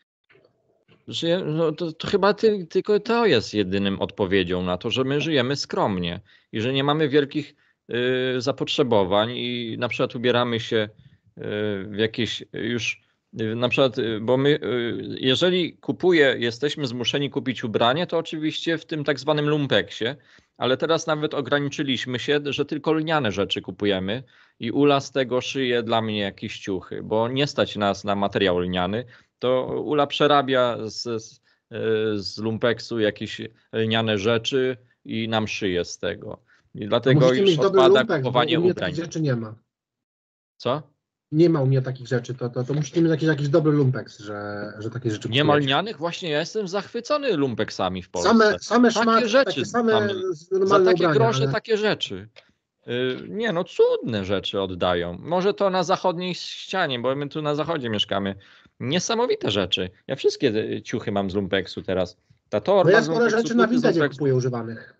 Żyje, no to, to chyba ty, tylko to jest jedynym odpowiedzią na to, że my żyjemy skromnie i że nie mamy wielkich y, zapotrzebowań i na przykład ubieramy się y, w jakieś już y, na przykład, y, bo my y, jeżeli kupuję, jesteśmy zmuszeni kupić ubranie, to oczywiście w tym tak zwanym lumpeksie, ale teraz nawet ograniczyliśmy się, że tylko lniane rzeczy kupujemy i Ula z tego szyje dla mnie jakieś ciuchy, bo nie stać nas na materiał lniany. To Ula przerabia z, z, z lumpeksu jakieś lniane rzeczy i nam szyje z tego. I To dlatego musicie już mieć dobry odpada lumpek, bo kupowanie u mnie ubrań. takich rzeczy nie ma. Co? Nie ma u mnie takich rzeczy, to, to, to musicie mieć jakiś, jakiś dobry lumpeks, że, że takie rzeczy Nie ma kupujecie. lnianych? Właśnie ja jestem zachwycony lumpeksami w Polsce. Same, same Takie szmaty, rzeczy takie same tam, za normalne takie ubrania, grosze ale takie rzeczy. Y, Nie no, cudne rzeczy oddają. Może to na zachodniej ścianie, bo my tu na zachodzie mieszkamy. Niesamowite rzeczy. Ja wszystkie y, ciuchy mam z lumpeksu teraz. Ta no torba ja z sporo lumpeksu, rzeczy na buty z Vintedzie lumpeksu. kupuję używanych.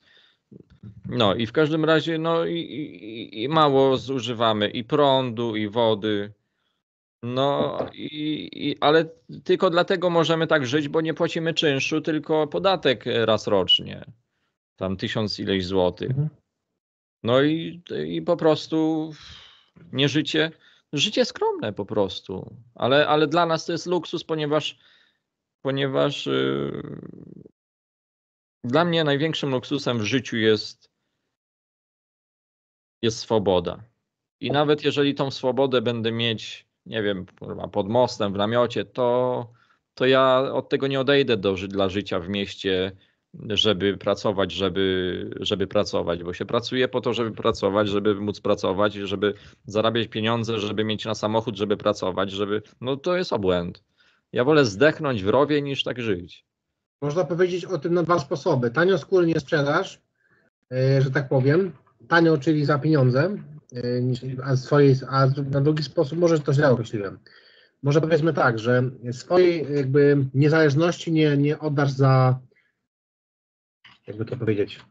No i w każdym razie, no i, i, i mało zużywamy i prądu, i wody. No i, i, ale tylko dlatego możemy tak żyć, bo nie płacimy czynszu, tylko podatek raz rocznie. Tam tysiąc ileś złotych. Mhm. No i, i po prostu nie życie, życie skromne po prostu. Ale, ale dla nas to jest luksus, ponieważ, ponieważ yy, dla mnie największym luksusem w życiu jest, jest swoboda. I nawet jeżeli tą swobodę będę mieć, nie wiem, kurwa, pod mostem, w namiocie, to, to ja od tego nie odejdę do, ży- dla życia w mieście, żeby pracować, żeby, żeby pracować, bo się pracuje po to, żeby pracować, żeby móc pracować, żeby zarabiać pieniądze, żeby mieć na samochód, żeby pracować, żeby, no to jest obłęd. Ja wolę zdechnąć w rowie niż tak żyć. Można powiedzieć o tym na dwa sposoby. Tanio skóry nie sprzedasz, yy, że tak powiem. Tanio, czyli za pieniądze, yy, niż- a, swojej, a na drugi sposób, może to źle określiłem. Może powiedzmy tak, że swojej jakby niezależności nie, nie oddasz za, jakby to powiedzieć,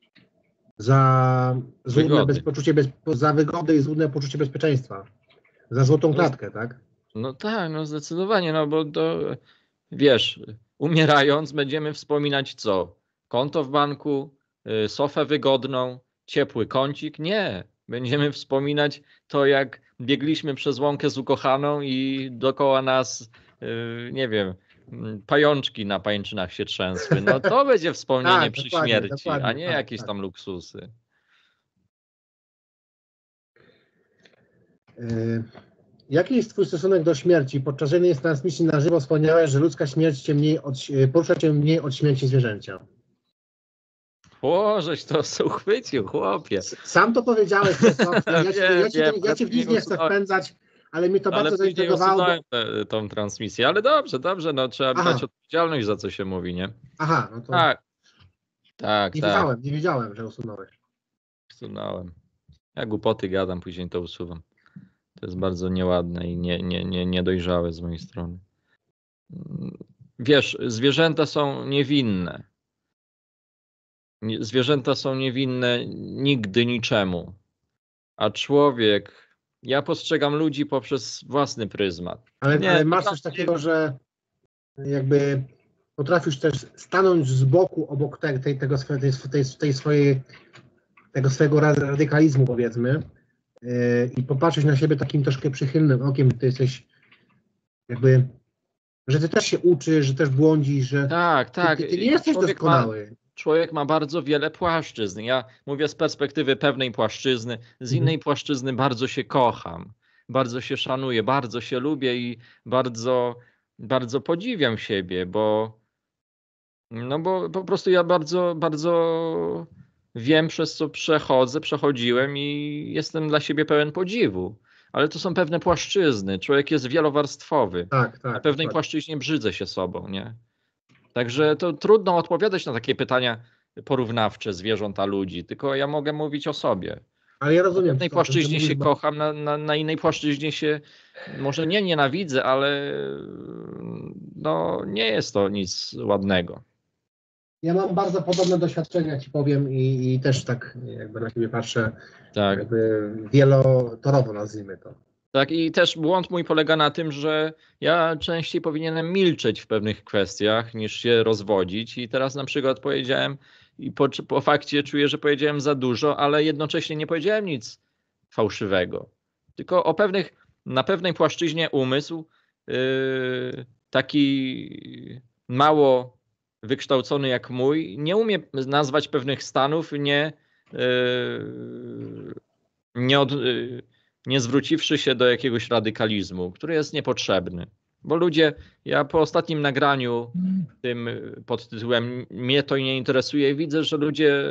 za złudne Wygody. bezpoczucie, bez, za wygodę i złudne poczucie bezpieczeństwa. Za złotą No, klatkę, tak? no tak, no zdecydowanie, no bo to wiesz, umierając będziemy wspominać co? Konto w banku, y, sofę wygodną ciepły kącik? Nie. Będziemy wspominać to, jak biegliśmy przez łąkę z ukochaną i dookoła nas, yy, nie wiem, pajączki na pajęczynach się trzęsły. No to będzie wspomnienie Tak, przy dokładnie, śmierci, a dokładnie, nie tak, jakieś tak. tam luksusy. Yy, Jaki jest twój stosunek do śmierci? Podczas jednej z transmisji na żywo wspomniałeś, że ludzka śmierć cię mniej od, porusza cię mniej od śmierci zwierzęcia. O, żeś to uchwycił, chłopie. Sam to powiedziałeś, Czesław. Ja, Wiem, ci, ja, ci, wiem, ja ci w nic nie chcę usunąłem. wpędzać, ale mnie to Ale bardzo później zaintrygowało. Bo... usunąłem tę- tą transmisję, ale dobrze, dobrze, no trzeba Aha. brać odpowiedzialność za co się mówi, nie? Aha, no to Tak, tak, nie tak, wiedziałem, nie wiedziałem, że usunąłeś. usunąłem. Ja głupoty gadam, później to usuwam. To jest bardzo nieładne i nie, nie, nie, niedojrzałe z mojej strony. Wiesz, zwierzęta są niewinne. Nie- Zwierzęta są niewinne nigdy niczemu. A człowiek, ja postrzegam ludzi poprzez własny pryzmat. Ale, Nie, ale masz to coś tam- takiego, że jakby potrafisz też stanąć z boku obok te, tej, tego, swe- tej, tej, tej swojej, tego swojego radykalizmu, powiedzmy, yy, i popatrzeć na siebie takim troszkę przychylnym okiem, że ty jesteś jakby, że ty też się uczysz, że też błądzisz, że Tak, tak. ty, ty nie jesteś Człowiek ma, doskonały. człowiek ma bardzo wiele płaszczyzn. Ja mówię z perspektywy pewnej płaszczyzny, z Mhm. innej płaszczyzny bardzo się kocham, bardzo się szanuję, bardzo się lubię i bardzo, bardzo podziwiam siebie, bo no bo po prostu ja bardzo, bardzo wiem, przez co przechodzę, przechodziłem i jestem dla siebie pełen podziwu. Ale to są pewne płaszczyzny. Człowiek jest wielowarstwowy. Tak, tak. Na pewnej dokładnie. płaszczyźnie brzydzę się sobą, nie? Także to trudno odpowiadać na takie pytania porównawcze zwierząt a ludzi, tylko ja mogę mówić o sobie. Ale ja Na rozumiem. pewnej co- o czym ty płaszczyźnie mówisz, się bo- kocham, na, na, na innej płaszczyźnie się może nie nienawidzę, ale no, nie jest to nic ładnego. Ja mam bardzo podobne doświadczenia, ci powiem, i, i też tak jakby na siebie patrzę, Tak. jakby wielotorowo, nazwijmy to. Tak, i też błąd mój polega na tym, że ja częściej powinienem milczeć w pewnych kwestiach niż się rozwodzić. I teraz na przykład powiedziałem, i po, po fakcie czuję, że powiedziałem za dużo, ale jednocześnie nie powiedziałem nic fałszywego. Tylko o pewnych, na pewnej płaszczyźnie umysł, yy, taki mało wykształcony jak mój, nie umie nazwać pewnych stanów, nie, yy, nie od. Yy, nie zwróciwszy się do jakiegoś radykalizmu, który jest niepotrzebny. Bo ludzie, ja po ostatnim nagraniu, tym pod tytułem Mnie to nie interesuje, widzę, że ludzie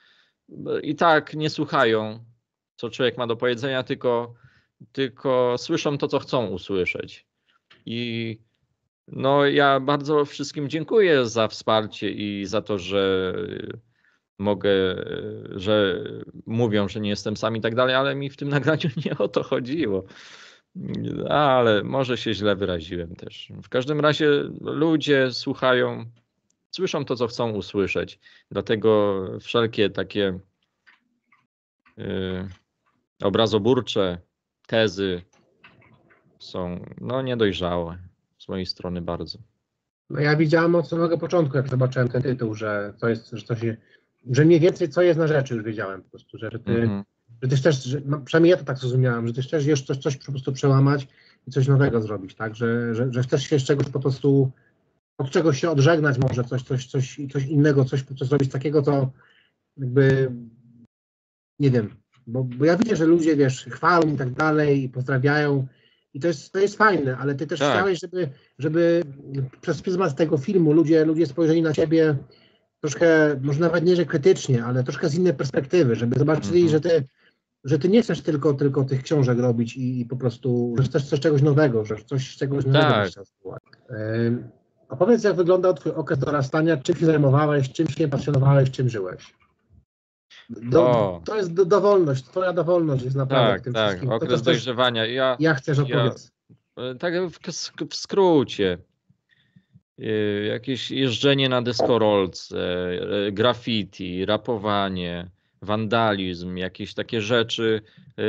i tak nie słuchają, co człowiek ma do powiedzenia, tylko, tylko słyszą to, co chcą usłyszeć. I no, ja bardzo wszystkim dziękuję za wsparcie i za to, że mogę, że mówią, że nie jestem sam i tak dalej, ale mi w tym nagraniu nie o to chodziło. Ale może się źle wyraziłem też. W każdym razie ludzie słuchają, słyszą to, co chcą usłyszeć. Dlatego wszelkie takie yy, obrazoburcze tezy są no, niedojrzałe z mojej strony bardzo. No ja widziałem od samego początku, jak zobaczyłem ten tytuł, że to jest, że to się, że mniej więcej co jest na rzeczy, już wiedziałem po prostu, że, że ty, Mhm. że ty też, że, no, przynajmniej ja to tak zrozumiałem, że ty też chcesz coś, coś po prostu przełamać i coś nowego zrobić, tak, że, że, że chcesz się z czegoś po prostu, od czegoś się odżegnać może, coś, coś, coś, coś innego, coś, coś zrobić takiego, co jakby, nie wiem, bo, bo ja widzę, że ludzie, wiesz, chwalą i tak dalej i pozdrawiają i to jest, to jest fajne, ale ty też Tak. chciałeś, żeby, żeby przez pryzmat tego filmu ludzie, ludzie spojrzeli na ciebie troszkę, może nawet nie, że krytycznie, ale troszkę z innej perspektywy, żeby zobaczyli, Mhm. że ty, że ty nie chcesz tylko, tylko tych książek robić i, i po prostu, że chcesz coś czegoś nowego, że coś czegoś nowego Tak. byś chciał spróbować. Ym, Opowiedz, jak wyglądał twój okres dorastania, czym się zajmowałeś, czym się pasjonowałeś, czym żyłeś? Do, O. to jest do, dowolność, twoja dowolność jest naprawdę w Tak, tym tak, wszystkim. To, co okres chcesz, dojrzewania. Ja, jak chcesz, ja- opowiedz. tak w, w skrócie, yy, jakieś jeżdżenie na deskorolce, yy, graffiti, rapowanie, wandalizm, jakieś takie rzeczy yy,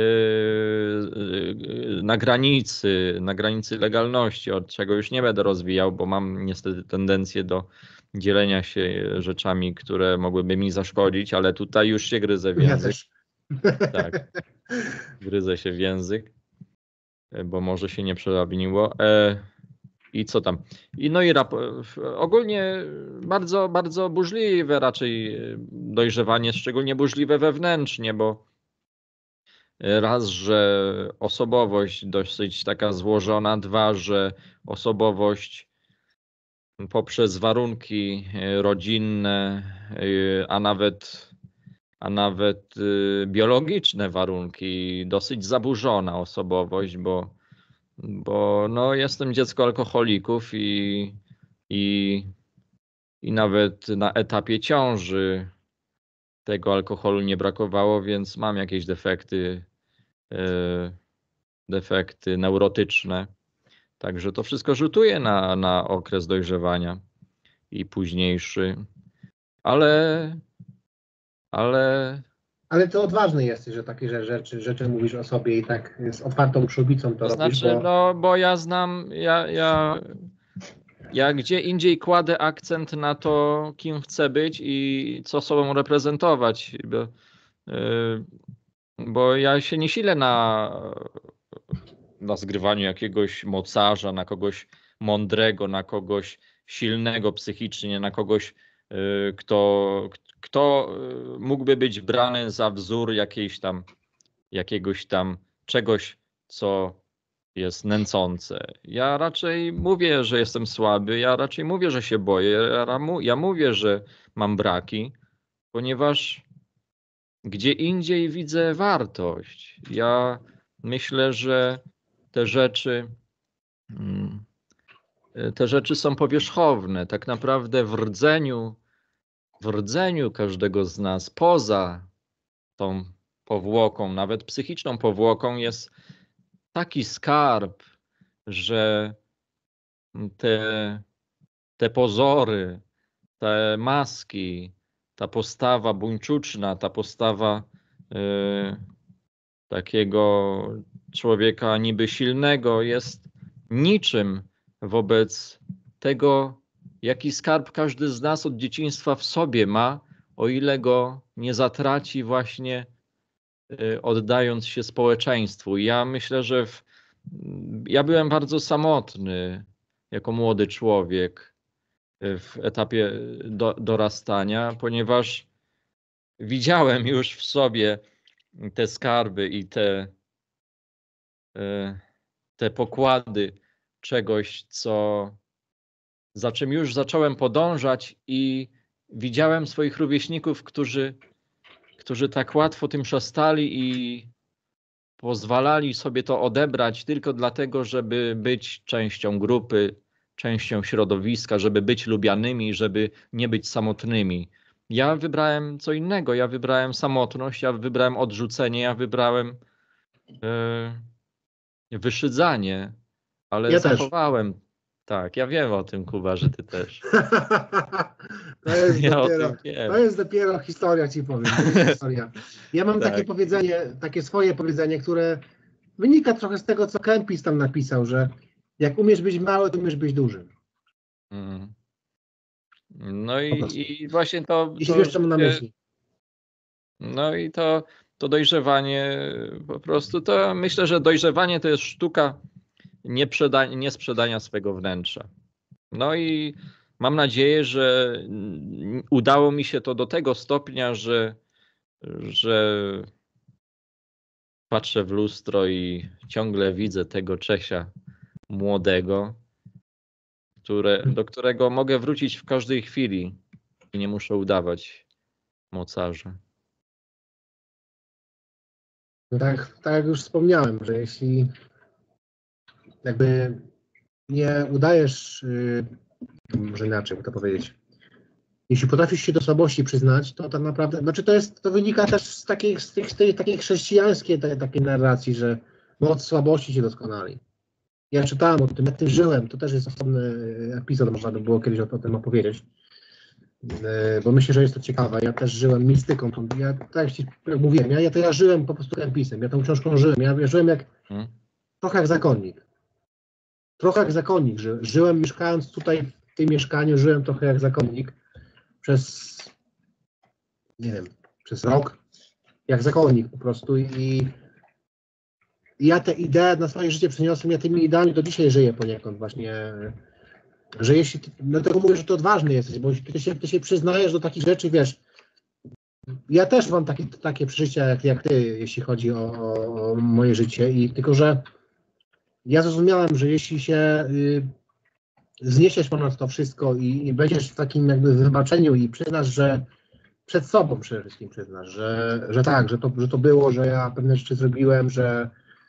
yy, na granicy, na granicy legalności, od czego już nie będę rozwijał, bo mam niestety tendencję do dzielenia się rzeczami, które mogłyby mi zaszkodzić, ale tutaj już się gryzę w Ja język. też. Tak, gryzę się w język, bo może się nie przelawniło. E, I co tam? I no i rap, ogólnie bardzo, bardzo burzliwe raczej dojrzewanie, szczególnie burzliwe wewnętrznie, bo raz, że osobowość dosyć taka złożona, dwa, że osobowość poprzez warunki rodzinne, a nawet, a nawet biologiczne warunki, dosyć zaburzona osobowość, bo, bo no jestem dziecko alkoholików i, i, i nawet na etapie ciąży tego alkoholu nie brakowało, więc mam jakieś defekty, defekty neurotyczne. Także to wszystko rzutuje na, na okres dojrzewania i późniejszy. Ale, ale Ale ty odważny jesteś, że takie rzeczy, rzeczy mówisz o sobie i tak z otwartą przyłbicą to, to robisz, znaczy, bo... no bo ja znam, ja, ja, ja gdzie indziej kładę akcent na to, kim chcę być i co sobą reprezentować. Bo, yy, bo ja się nie silę na, na zgrywaniu jakiegoś mocarza, na kogoś mądrego, na kogoś silnego psychicznie, na kogoś, yy, kto, kto mógłby być brany za wzór jakiejś tam, jakiegoś tam czegoś, co jest nęcące. Ja raczej mówię, że jestem słaby, ja raczej mówię, że się boję, ja, ja mówię, że mam braki, ponieważ gdzie indziej widzę wartość. Ja myślę, że te rzeczy, te rzeczy są powierzchowne. Tak naprawdę w rdzeniu, w rdzeniu każdego z nas, poza tą powłoką, nawet psychiczną powłoką, jest taki skarb, że te, te pozory, te maski, ta postawa buńczuczna, ta postawa y, takiego człowieka niby silnego jest niczym wobec tego, jaki skarb każdy z nas od dzieciństwa w sobie ma, o ile go nie zatraci właśnie y, oddając się społeczeństwu. Ja myślę, że w, ja byłem bardzo samotny jako młody człowiek w etapie do, dorastania, ponieważ widziałem już w sobie te skarby i te, te pokłady czegoś, co, za czym już zacząłem podążać i widziałem swoich rówieśników, którzy, którzy tak łatwo tym szastali i pozwalali sobie to odebrać tylko dlatego, żeby być częścią grupy, częścią środowiska, żeby być lubianymi, żeby nie być samotnymi. Ja wybrałem co innego, ja wybrałem samotność, ja wybrałem odrzucenie, ja wybrałem yy, wyszydzanie, ale Ja też. zachowałem. Tak, ja wiem o tym, Kuba, że ty też. To jest, Ja o dopiero, tym wiem. to jest dopiero historia, ci powiem. To jest historia. Ja mam Tak. takie powiedzenie, takie swoje powiedzenie, które wynika trochę z tego, co Kempis tam napisał, że jak umiesz być mały, to umiesz być dużym. Mm. No i, i właśnie to... Jeśli to wiesz, co mam na myśli. No i to, to dojrzewanie po prostu, to myślę, że dojrzewanie to jest sztuka nieprzeda- niesprzedania swego wnętrza. No i mam nadzieję, że udało mi się to do tego stopnia, że, że patrzę w lustro i ciągle widzę tego Czesia młodego, które, do którego mogę wrócić w każdej chwili i nie muszę udawać mocarza. No tak, tak jak już wspomniałem, że jeśli jakby nie udajesz, yy, może inaczej by to powiedzieć, jeśli potrafisz się do słabości przyznać, to tak naprawdę, znaczy to jest, to wynika też z takiej, z tej, z tej takiej chrześcijańskiej tej, takiej narracji, że moc słabości się doskonali. Ja czytałem o tym, jak tym żyłem, to też jest osobny epizod, można by było kiedyś o, o tym opowiedzieć, bo myślę, że jest to ciekawe. Ja też żyłem mistyką, ja, tak jak mówiłem, ja, ja to ja żyłem po prostu Kempisem, ja tą książką żyłem, ja, ja żyłem jak, hmm? trochę jak zakonnik. Trochę jak zakonnik, że żyłem mieszkając tutaj w tym mieszkaniu żyłem trochę jak zakonnik przez, nie wiem, przez rok, jak zakonnik po prostu i I ja te idee na swoje życie przeniosłem, ja tymi ideami do dzisiaj żyję poniekąd właśnie, że jeśli, ty, dlatego mówię, że ty odważny jesteś, bo ty się, ty się przyznajesz do takich rzeczy, wiesz, ja też mam takie, takie przeżycia jak, jak ty, jeśli chodzi o, o moje życie i tylko, że ja zrozumiałem, że jeśli się y, zniesiesz ponad to wszystko i, i będziesz w takim jakby wybaczeniu i przyznasz, że przed sobą przede wszystkim przyznasz, że, że tak, że to, że to było, że ja pewne rzeczy zrobiłem, że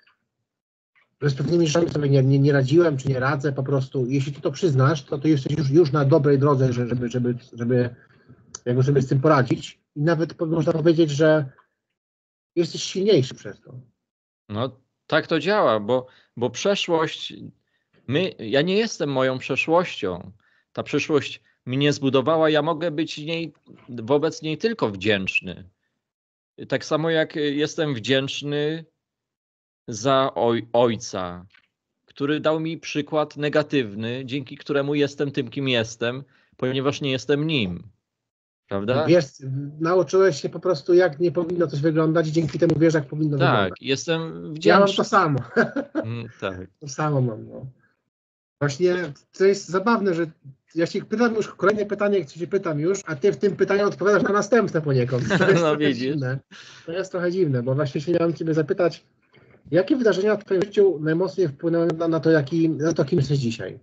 że z pewnymi rzeczami sobie nie, nie, nie radziłem, czy nie radzę po prostu. Jeśli ty to przyznasz, to ty jesteś już, już na dobrej drodze, żeby, żeby, żeby jakby sobie z tym poradzić. I nawet można powiedzieć, że jesteś silniejszy przez to. No tak to działa, bo, bo przeszłość, my, ja nie jestem moją przeszłością. Ta przyszłość mnie zbudowała, ja mogę być niej, wobec niej tylko wdzięczny. Tak samo jak jestem wdzięczny za oj, ojca, który dał mi przykład negatywny, dzięki któremu jestem tym, kim jestem, ponieważ nie jestem nim. Prawda? Wiesz, nauczyłeś się po prostu, jak nie powinno coś wyglądać i dzięki temu wiesz, jak powinno tak, wyglądać. Tak, jestem wdzięczny. Ja mam to samo. Mm, tak. To samo mam. No. Właśnie to jest zabawne, że ja się pytam już, kolejne pytanie, co się pytam już, a ty w tym pytaniu odpowiadasz na następne poniekąd. To jest No trochę widzisz. dziwne. To jest trochę dziwne, bo właśnie się miałem ciebie zapytać, jakie wydarzenia w twoim życiu najmocniej wpłynęły na, na to, jaki, na to, kim jesteś dzisiaj?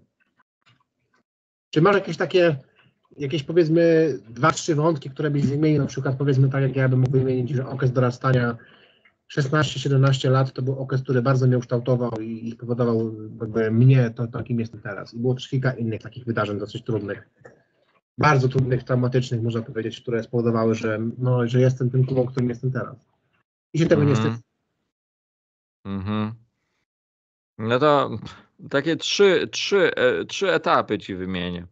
Czy masz jakieś takie, jakieś powiedzmy dwa, trzy wątki, które byś wymienił, na przykład powiedzmy tak, jak ja bym mógł wymienić, że okres dorastania szesnaście siedemnaście lat to był okres, który bardzo mnie ukształtował i, i spowodował jakby mnie to, to, kim jestem teraz. I było też kilka innych takich wydarzeń dosyć trudnych, bardzo trudnych, traumatycznych, można powiedzieć, które spowodowały, że, no, że jestem tym klubem, którym jestem teraz. I się tego Mhm. nie wstydzę. Mhm. No to takie trzy, trzy, e, trzy etapy ci wymienię.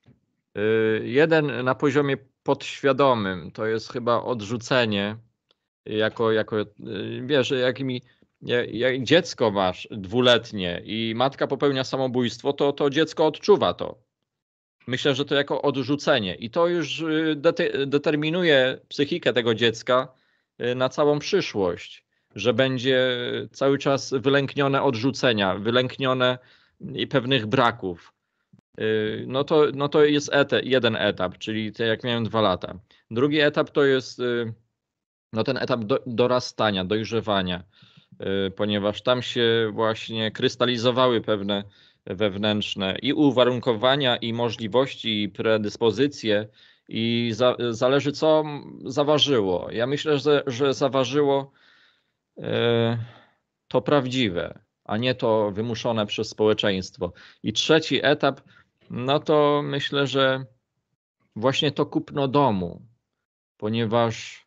Y, Jeden na poziomie podświadomym to jest chyba odrzucenie, jako, jako y, wiesz, jak, mi, jak, jak dziecko masz dwuletnie i matka popełnia samobójstwo, to to dziecko odczuwa to. Myślę, że to jako odrzucenie i to już y, dete, determinuje psychikę tego dziecka y, na całą przyszłość, że będzie cały czas wylęknione odrzucenia, wylęknione i pewnych braków. Y, No to, no to jest ete, jeden etap, czyli te jak miałem dwa lata. Drugi etap to jest y, no ten etap do, dorastania, dojrzewania, y, ponieważ tam się właśnie krystalizowały pewne wewnętrzne i uwarunkowania, i możliwości, i predyspozycje, i za, zależy co zaważyło. Ja myślę, że, że zaważyło y, to prawdziwe, a nie to wymuszone przez społeczeństwo. I trzeci etap, no to myślę, że właśnie to kupno domu, ponieważ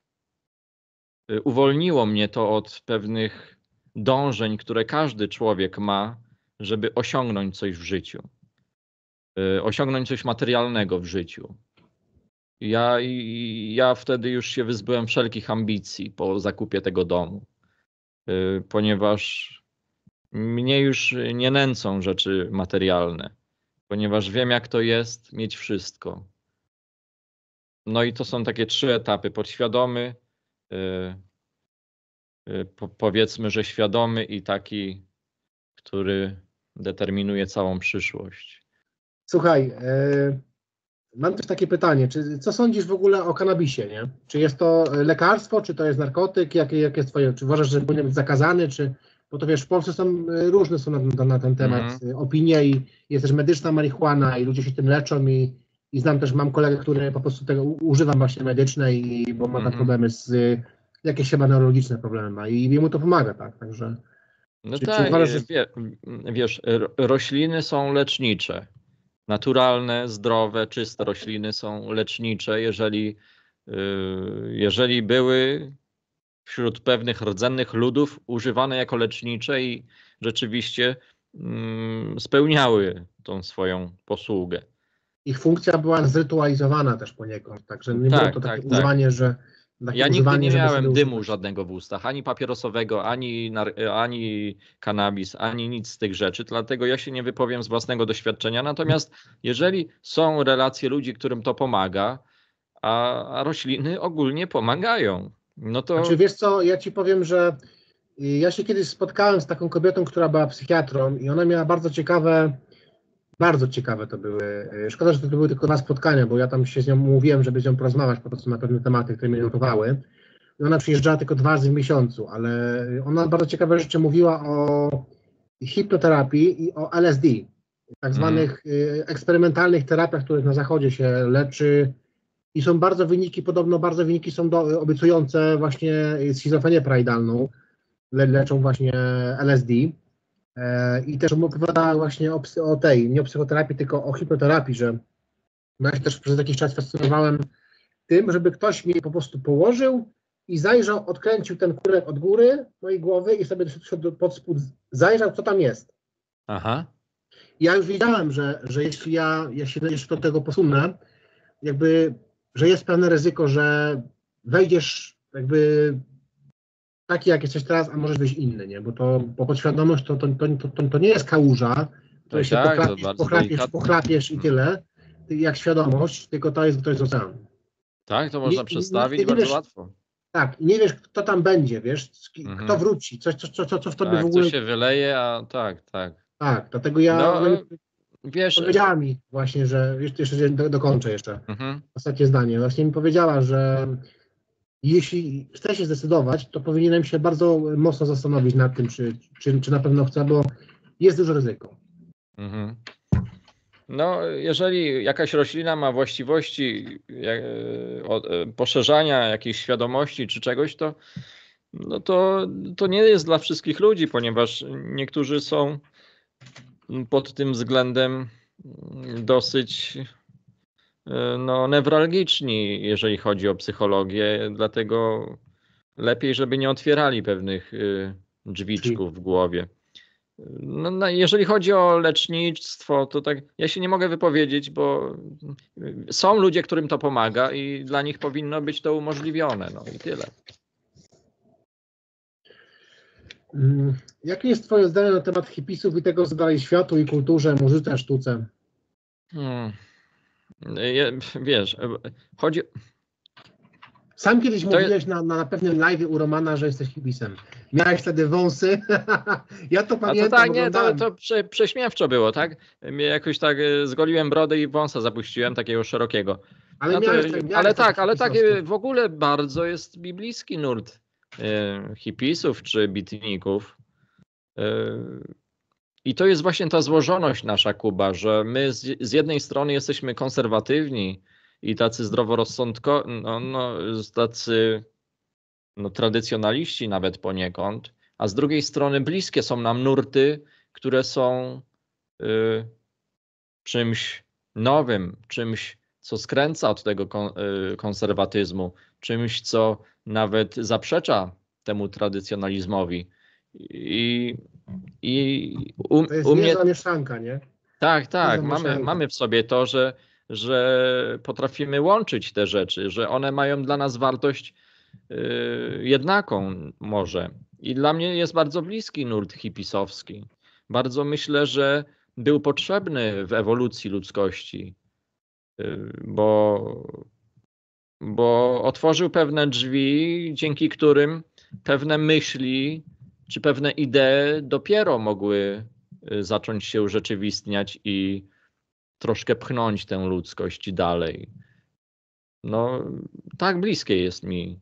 uwolniło mnie to od pewnych dążeń, które każdy człowiek ma, żeby osiągnąć coś w życiu, osiągnąć coś materialnego w życiu. Ja, ja wtedy już się wyzbyłem wszelkich ambicji po zakupie tego domu, ponieważ mnie już nie nęcą rzeczy materialne, ponieważ wiem, jak to jest mieć wszystko. No i to są takie trzy etapy. Podświadomy, yy, yy, po, powiedzmy, że świadomy i taki, który determinuje całą przyszłość. Słuchaj, e, mam też takie pytanie, czy, co sądzisz w ogóle o kanabisie, nie? Czy jest to lekarstwo, czy to jest narkotyk, jakie, jakie jest twoje, czy uważasz, że powinien być zakazany, czy, bo to wiesz, w Polsce są e, różne są na, na, na ten temat Mhm. opinie i jest też medyczna marihuana i ludzie się tym leczą i, i znam też, mam kolegę, który po prostu tego u- używa właśnie medycznej, i, bo ma tam Mhm. problemy z, jakieś chyba neurologiczne problemy ma i jemu to pomaga, tak, także... No Czy, czy tak, uważasz, że... wie, wiesz, ro- rośliny są lecznicze. Naturalne, zdrowe, czyste rośliny są lecznicze, jeżeli, yy, jeżeli były wśród pewnych rdzennych ludów używane jako lecznicze i rzeczywiście mm, spełniały tą swoją posługę. Ich funkcja była zrytualizowana też poniekąd, także nie było Tak, to takie tak, tak. używanie, że takie Ja nigdy używanie, nie żeby miałem sobie dymu używać. żadnego w ustach, ani papierosowego, ani, nar- ani kanabis, ani nic z tych rzeczy, dlatego ja się nie wypowiem z własnego doświadczenia. Natomiast jeżeli są relacje ludzi, którym to pomaga, a, a rośliny ogólnie pomagają, no to Znaczy wiesz co, ja ci powiem, że y, ja się kiedyś spotkałem z taką kobietą, która była psychiatrą i ona miała bardzo ciekawe, bardzo ciekawe to były, y, szkoda, że to były tylko dwa spotkania, bo ja tam się z nią mówiłem, żeby z nią porozmawiać po prostu na pewne tematy, które mnie nurtowały. I ona przyjeżdżała tylko dwa razy w miesiącu, ale ona bardzo ciekawe rzeczy mówiła o hipnoterapii i o L S D, tak mhm. zwanych y, eksperymentalnych terapiach, których na zachodzie się leczy i są bardzo wyniki, podobno bardzo wyniki są do, obiecujące właśnie schizofrenię paranoidalną, le, leczą właśnie L S D. E, I też opowiadała właśnie o, psy- o tej, nie o psychoterapii, tylko o hipnoterapii, że ja się też przez jakiś czas fascynowałem tym, żeby ktoś mnie po prostu położył i zajrzał, odkręcił ten kurek od góry mojej głowy i sobie szedł pod spód, zajrzał, co tam jest. Aha. Ja już wiedziałem, że, że jeśli ja, ja się jeszcze do tego posunę, jakby, że jest pewne ryzyko, że wejdziesz jakby taki, jak jesteś teraz, a możesz być inny, nie? Bo to, bo podświadomość to, to, to, to, to nie jest kałuża, której Tak, się tak, to pochlapiesz, bardzo pochlapiesz, delikatne. pochlapiesz i tyle, jak świadomość, tylko to jest, to jest ocean. Tak, to Nie, można nie, przedstawić nie bardzo wiesz, łatwo. tak, i nie wiesz, kto tam będzie, wiesz, kto Mhm. wróci, coś, co, co, co, co w tobie w Tak, co ogóle... się wyleje, a tak, tak. Tak, dlatego ja, ona mi No, wiesz, powiedziała mi właśnie, że, jeszcze, jeszcze do, dokończę jeszcze, mhm. ostatnie zdanie, właśnie mi powiedziała, że jeśli chce się zdecydować, to powinienem się bardzo mocno zastanowić nad tym, czy, czy, czy na pewno chcę, bo jest duże ryzyko. Mhm. No, jeżeli jakaś roślina ma właściwości jak, o, poszerzania jakiejś świadomości czy czegoś, to, no to, to nie jest dla wszystkich ludzi, ponieważ niektórzy są pod tym względem dosyć no, newralgiczni, jeżeli chodzi o psychologię, dlatego lepiej, żeby nie otwierali pewnych drzwiczków w głowie. No, no, jeżeli chodzi o lecznictwo, to tak ja się nie mogę wypowiedzieć, bo są ludzie, którym to pomaga i dla nich powinno być to umożliwione. No i tyle. Jakie jest twoje zdanie na temat hipisów i tego, co dalej światu i kulturze, muzyce, sztuce? Hmm. Je, wiesz, chodzi... Sam kiedyś To mówiłeś jest... na, na pewnym live u Romana, że jesteś hipisem. Miałeś wtedy wąsy. Ja to A pamiętam, to tak, nie, to, oglądałem. to prze, prześmiewczo było, tak? Mnie jakoś tak zgoliłem brodę i wąsa zapuściłem, takiego szerokiego. Ale No to, miałeś, tak, miałeś ale taki tak, ale tak hipisowski. w ogóle bardzo jest biblijski nurt e, hipisów czy bitników. E, I to jest właśnie ta złożoność nasza, Kuba, że my z, z jednej strony jesteśmy konserwatywni i tacy zdroworozsądkowi, no, no, tacy no, tradycjonaliści nawet poniekąd, a z drugiej strony bliskie są nam nurty, które są y, czymś nowym, czymś, co skręca od tego kon, y, konserwatyzmu, czymś, co nawet zaprzecza temu tradycjonalizmowi. I, i u, To jest u mnie niezła mieszanka, nie? tak, tak, Niezła mamy, mieszanka. mamy w sobie to, że, że potrafimy łączyć te rzeczy, że one mają dla nas wartość y, jednaką może. I dla mnie jest bardzo bliski nurt hipisowski. Bardzo myślę, że był potrzebny w ewolucji ludzkości, y, bo, bo otworzył pewne drzwi, dzięki którym pewne myśli czy pewne idee dopiero mogły y, zacząć się urzeczywistniać i troszkę pchnąć tę ludzkość dalej. No, tak bliskie jest mi.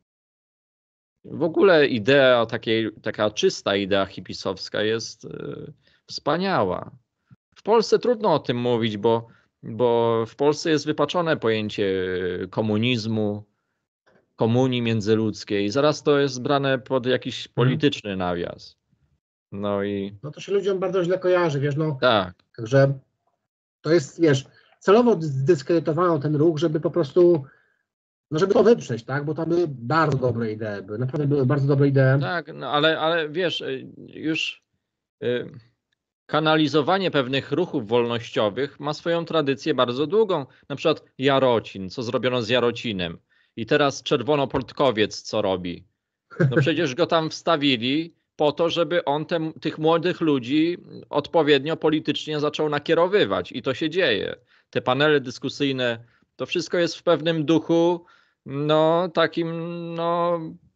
W ogóle idea takiej, taka czysta idea hipisowska jest y, wspaniała. W Polsce trudno o tym mówić, bo, bo w Polsce jest wypaczone pojęcie komunizmu, komunii międzyludzkiej. Zaraz to jest brane pod jakiś polityczny nawias. No i No to się ludziom bardzo źle kojarzy, wiesz, no. tak. Także to jest, wiesz, celowo zdyskredytowano ten ruch, żeby po prostu, no żeby to wyprzeć, tak, bo tam były bardzo dobre idee, były, naprawdę były bardzo dobre idee. Tak, no ale, ale wiesz, już y, kanalizowanie pewnych ruchów wolnościowych ma swoją tradycję bardzo długą. Na przykład Jarocin, co zrobiono z Jarocinem. I teraz czerwonoportkowiec co robi? No przecież go tam wstawili po to, żeby on te, tych młodych ludzi odpowiednio politycznie zaczął nakierowywać. I to się dzieje. Te panele dyskusyjne, to wszystko jest w pewnym duchu, no takim, no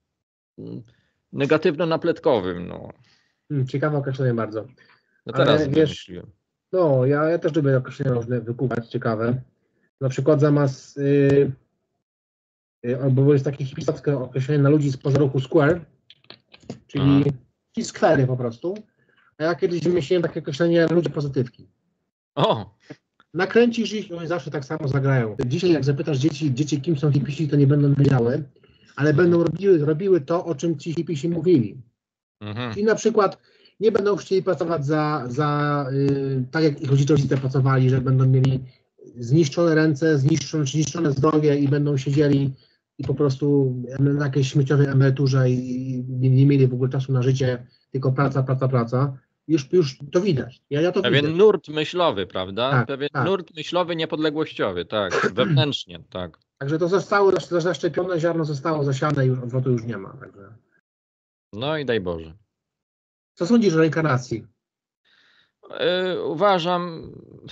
negatywno-napletkowym. No. Ciekawe określenie bardzo. No teraz Ale wiesz, no ja, ja też lubię określenia różne wykuwać, ciekawe. Na przykład zamiast, yy, yy, albo jest takie hipisowskie określenie na ludzi spoza ruchu square, czyli, czyli skwery po prostu. A ja kiedyś wymyśliłem takie określenie ludzie pozytywki. O! Nakręcisz ich i oni zawsze tak samo zagrają. Dzisiaj jak zapytasz dzieci, dzieci kim są hipisi, to nie będą wiedziały, ale będą robiły, robiły to, o czym ci hipisi mówili. Mhm. Czyli na przykład nie będą chcieli pracować za, za yy, tak jak ich rodzice pracowali, że będą mieli zniszczone ręce, zniszczone, zniszczone zdrowie i będą siedzieli i po prostu na jakiejś śmieciowej emeryturze i nie, nie mieli w ogóle czasu na życie, tylko praca, praca, praca. Już, już to widać. Ja, ja to Pewien widzę. nurt myślowy, prawda? Tak, Pewien tak. nurt myślowy niepodległościowy, tak, wewnętrznie, tak. Także to zostało zaszczepione ziarno, zostało zasiane i już odwrotu już nie ma. Także. No i daj Boże. Co sądzisz o reinkarnacji? Yy, uważam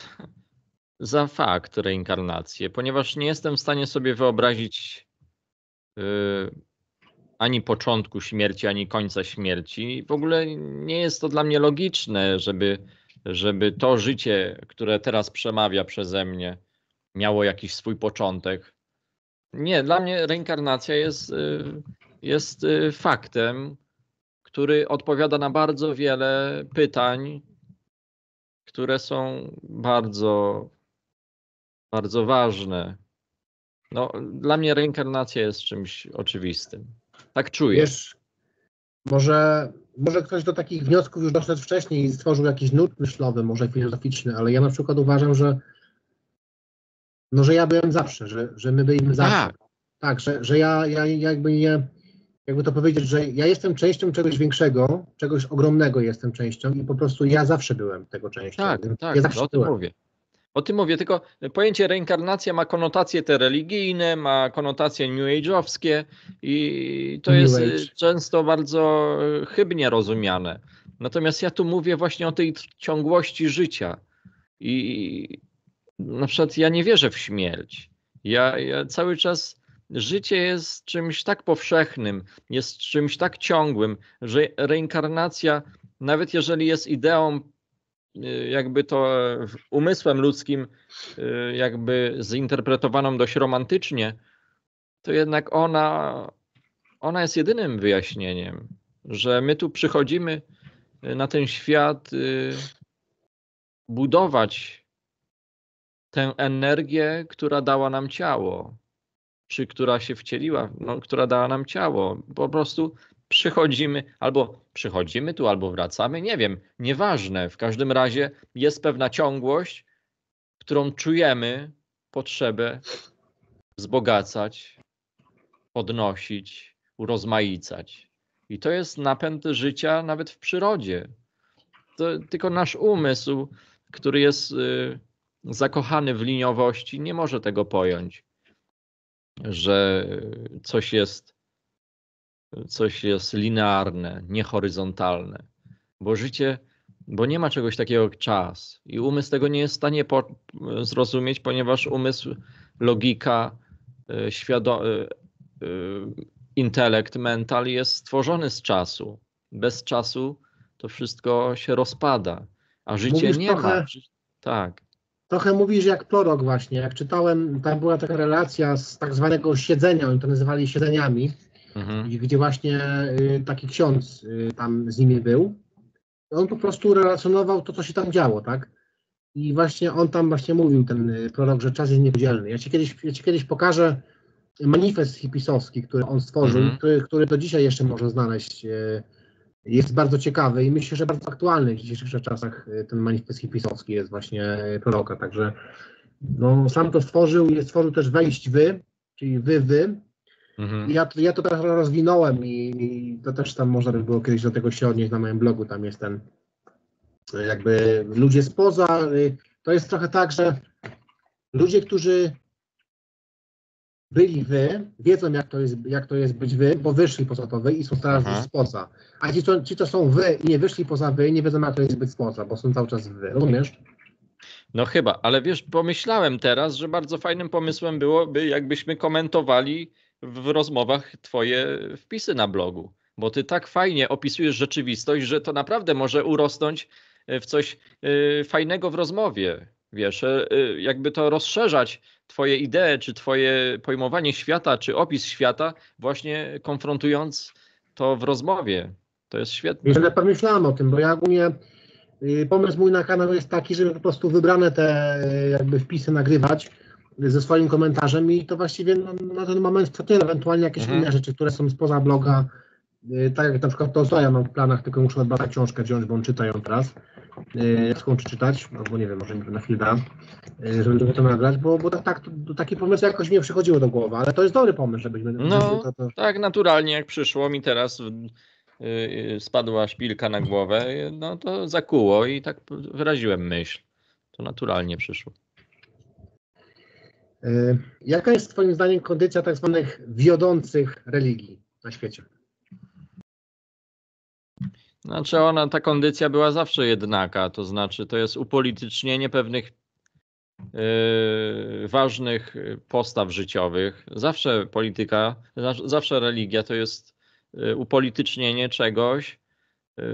za fakt reinkarnację, ponieważ nie jestem w stanie sobie wyobrazić yy, ani początku śmierci, ani końca śmierci. W ogóle nie jest to dla mnie logiczne, żeby, żeby to życie, które teraz przemawia przeze mnie, miało jakiś swój początek. Nie, dla mnie reinkarnacja jest, jest faktem, który odpowiada na bardzo wiele pytań, które są bardzo, bardzo ważne. No, dla mnie reinkarnacja jest czymś oczywistym. Tak czuję. Wiesz, może, może ktoś do takich wniosków już doszedł wcześniej i stworzył jakiś nurt myślowy, może filozoficzny, ale ja na przykład uważam, że no, że ja byłem zawsze, że, że my byliśmy zawsze. Tak, tak że, że ja, ja jakby nie, jakby to powiedzieć, że ja jestem częścią czegoś większego, czegoś ogromnego jestem częścią i po prostu ja zawsze byłem tego częścią. tak, tak, ja zawsze o tym byłem. mówię. O tym mówię, tylko pojęcie reinkarnacja ma konotacje te religijne, ma konotacje new age'owskie i to New jest age. często bardzo chybnie rozumiane. Natomiast ja tu mówię właśnie o tej ciągłości życia i na przykład ja nie wierzę w śmierć. Ja, ja cały czas, życie jest czymś tak powszechnym, jest czymś tak ciągłym, że reinkarnacja, nawet jeżeli jest ideą jakby to umysłem ludzkim jakby zinterpretowaną dość romantycznie, to jednak ona, ona jest jedynym wyjaśnieniem, że my tu przychodzimy na ten świat budować tę energię, która dała nam ciało, czy która się wcieliła, no, która dała nam ciało. Po prostu przychodzimy, albo przychodzimy tu, albo wracamy, nie wiem, nieważne. W każdym razie jest pewna ciągłość, którą czujemy potrzebę wzbogacać, podnosić, urozmaicać. I to jest napęd życia nawet w przyrodzie. To tylko nasz umysł, który jest y, zakochany w liniowości, nie może tego pojąć, że coś jest coś jest linearne, niehoryzontalne, bo życie, bo nie ma czegoś takiego jak czas i umysł tego nie jest w stanie po, zrozumieć, ponieważ umysł, logika, świado, intelekt, mental jest stworzony z czasu. Bez czasu to wszystko się rozpada, a życie Mówisz nie trochę, ma. Tak. Trochę mówisz jak prorok właśnie, jak czytałem, tam była taka relacja z tak zwanego siedzenia, oni to nazywali siedzeniami, mhm. gdzie właśnie y, taki ksiądz y, tam z nimi był. On po prostu relacjonował to, co się tam działo, tak? I właśnie on tam właśnie mówił, ten y, prorok, że czas jest niepodzielny. Ja ci kiedyś, ja ci kiedyś pokażę manifest hipisowski, który on stworzył, mhm. który, który do dzisiaj jeszcze można znaleźć. Y, jest bardzo ciekawy i myślę, że bardzo aktualny w dzisiejszych czasach. Ten manifest hipisowski jest właśnie proroka, także no, sam to stworzył i stworzył też wejść wy, czyli wy, wy. Mhm. I ja, ja to teraz rozwinąłem i, i to też tam można by było kiedyś do tego się odnieść na moim blogu, tam jest ten jakby ludzie spoza, to jest trochę tak, że ludzie, którzy byli wy, wiedzą jak to jest, jak to jest być wy, bo wyszli poza to wy i są teraz Aha. już spoza. A ci, co, ci, co są wy i nie wyszli poza wy, nie wiedzą jak to jest być spoza, bo są cały czas wy. Rozumiesz? No chyba, ale wiesz, pomyślałem teraz, że bardzo fajnym pomysłem byłoby, jakbyśmy komentowali w rozmowach twoje wpisy na blogu, bo ty tak fajnie opisujesz rzeczywistość, że to naprawdę może urosnąć w coś y, fajnego w rozmowie. Wiesz, y, jakby to rozszerzać twoje idee, czy twoje pojmowanie świata, czy opis świata, właśnie konfrontując to w rozmowie. To jest świetne. Wiesz, ale pomyślałem o tym, bo ja ogólnie y, pomysł mój na kanał jest taki, żeby po prostu wybrane te y, jakby wpisy nagrywać ze swoim komentarzem i to właściwie no, na ten moment to tyle, ewentualnie jakieś Mhm. inne rzeczy, które są spoza bloga, y, tak jak na przykład to co ja mam w planach, tylko muszę chyba książkę wziąć, bo on czyta ją teraz, y, jak skończy czytać, albo nie wiem, może mi to na chwilę da, y, żeby to nagrać, bo, bo tak, to, to taki pomysł jakoś mi nie przychodziło do głowy, ale to jest dobry pomysł, żebyśmy... No, żeby to, to... tak naturalnie jak przyszło mi teraz, y, y, spadła szpilka na głowę, no to zakuło i tak wyraziłem myśl. To naturalnie przyszło. Y, Jaka jest twoim zdaniem kondycja tak zwanych wiodących religii na świecie? Znaczy ona, ta kondycja była zawsze jednaka, to znaczy to jest upolitycznienie pewnych yy, ważnych postaw życiowych. Zawsze polityka, za- zawsze religia to jest yy, upolitycznienie czegoś, yy,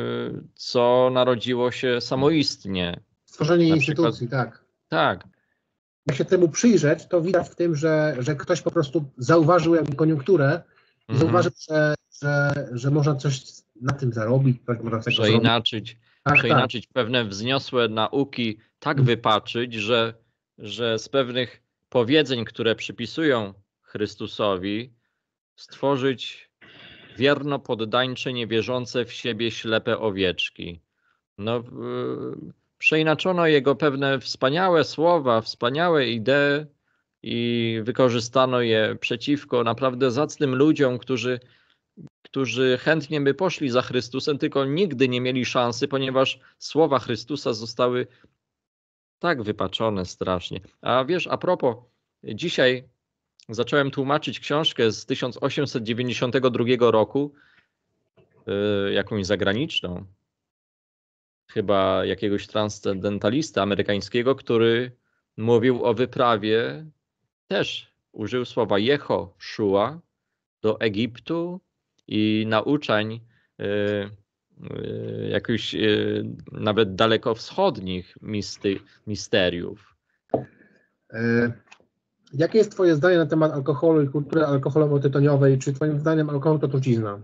co narodziło się samoistnie. Stworzenie Na instytucji, przykład, tak. tak, Jak się temu przyjrzeć, to widać w tym, że, że ktoś po prostu zauważył jakby koniunkturę i mhm. zauważył, że, że, że można coś na tym zarobić, coś można z tego zrobić. Przeinaczyć, Tak, przeinaczyć pewne wzniosłe nauki, tak Mm. wypaczyć, że, że z pewnych powiedzeń, które przypisują Chrystusowi, stworzyć wierno poddańcze, niewierzące w siebie ślepe owieczki. No, yy, przeinaczono jego pewne wspaniałe słowa, wspaniałe idee i wykorzystano je przeciwko naprawdę zacnym ludziom, którzy którzy chętnie by poszli za Chrystusem, tylko nigdy nie mieli szansy, ponieważ słowa Chrystusa zostały tak wypaczone strasznie. A wiesz, a propos, dzisiaj zacząłem tłumaczyć książkę z tysiąc osiemset dziewięćdziesiątego drugiego roku, yy, jakąś zagraniczną, chyba jakiegoś transcendentalista amerykańskiego, który mówił o wyprawie, też użył słowa Jehoszua do Egiptu i nauczań y, y, jakichś y, nawet dalekowschodnich misty, misteriów. E, Jakie jest twoje zdanie na temat alkoholu i kultury alkoholowo-tytoniowej? Czy twoim zdaniem alkohol to trucizna?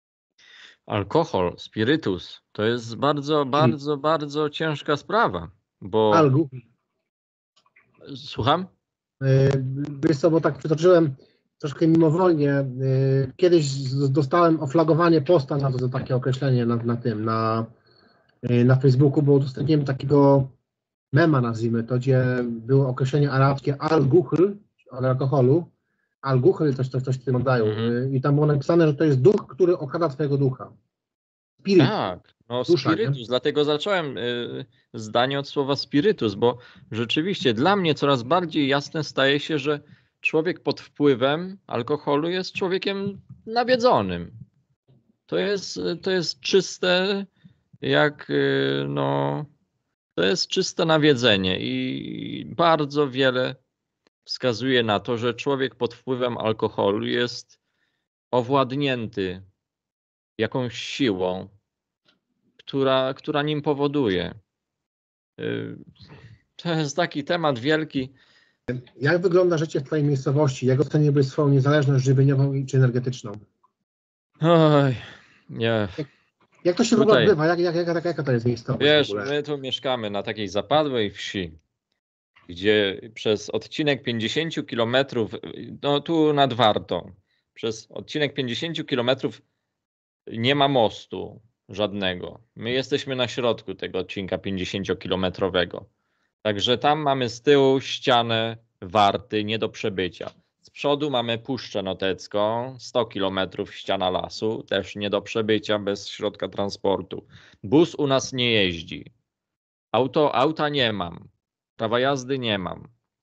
Alkohol, spirytus to jest bardzo, bardzo, bardzo ciężka sprawa, bo... Algu. Słucham? E, Wiesz co, bo tak przytoczyłem troszkę mimowolnie. E, Kiedyś z- dostałem oflagowanie posta na to, to takie określenie na, na tym, na, e, na Facebooku, bo udostępniłem takiego mema, nazwijmy to, gdzie było określenie arabskie al-guhl, od alkoholu, al-guhl, coś, coś, coś w tym oddają. Mhm. I tam było napisane, że to jest duch, który okrada twojego ducha. Spirit. Tak, no Dusza, nie? spirytus, dlatego zacząłem y, zdanie od słowa spirytus, bo rzeczywiście dla mnie coraz bardziej jasne staje się, że człowiek pod wpływem alkoholu jest człowiekiem nawiedzonym. To jest, to jest czyste, jak y, no, to jest czyste nawiedzenie i bardzo wiele wskazuje na to, że człowiek pod wpływem alkoholu jest owładnięty jakąś siłą, która, która nim powoduje. Y, To jest taki temat wielki. Jak wygląda życie w twojej miejscowości? Jak oceniłbyś swoją niezależność żywieniową i- czy energetyczną? Oj, nie. Jak to się w ogóle Tutaj, odbywa? Jak, jak, jak, jak, jaka to jest miejscowość w wiesz, ogóle? my tu mieszkamy na takiej zapadłej wsi, gdzie przez odcinek pięćdziesiąt kilometrów, no tu nad Wartą, przez odcinek pięćdziesiąt kilometrów nie ma mostu żadnego. My jesteśmy na środku tego odcinka pięćdziesięciokilometrowego. Także tam mamy z tyłu ścianę Warty nie do przebycia. Z przodu mamy Puszczę Notecką, sto kilometrów ściana lasu, też nie do przebycia bez środka transportu. Bus u nas nie jeździ. Auto, auta nie mam. Prawa jazdy nie mam.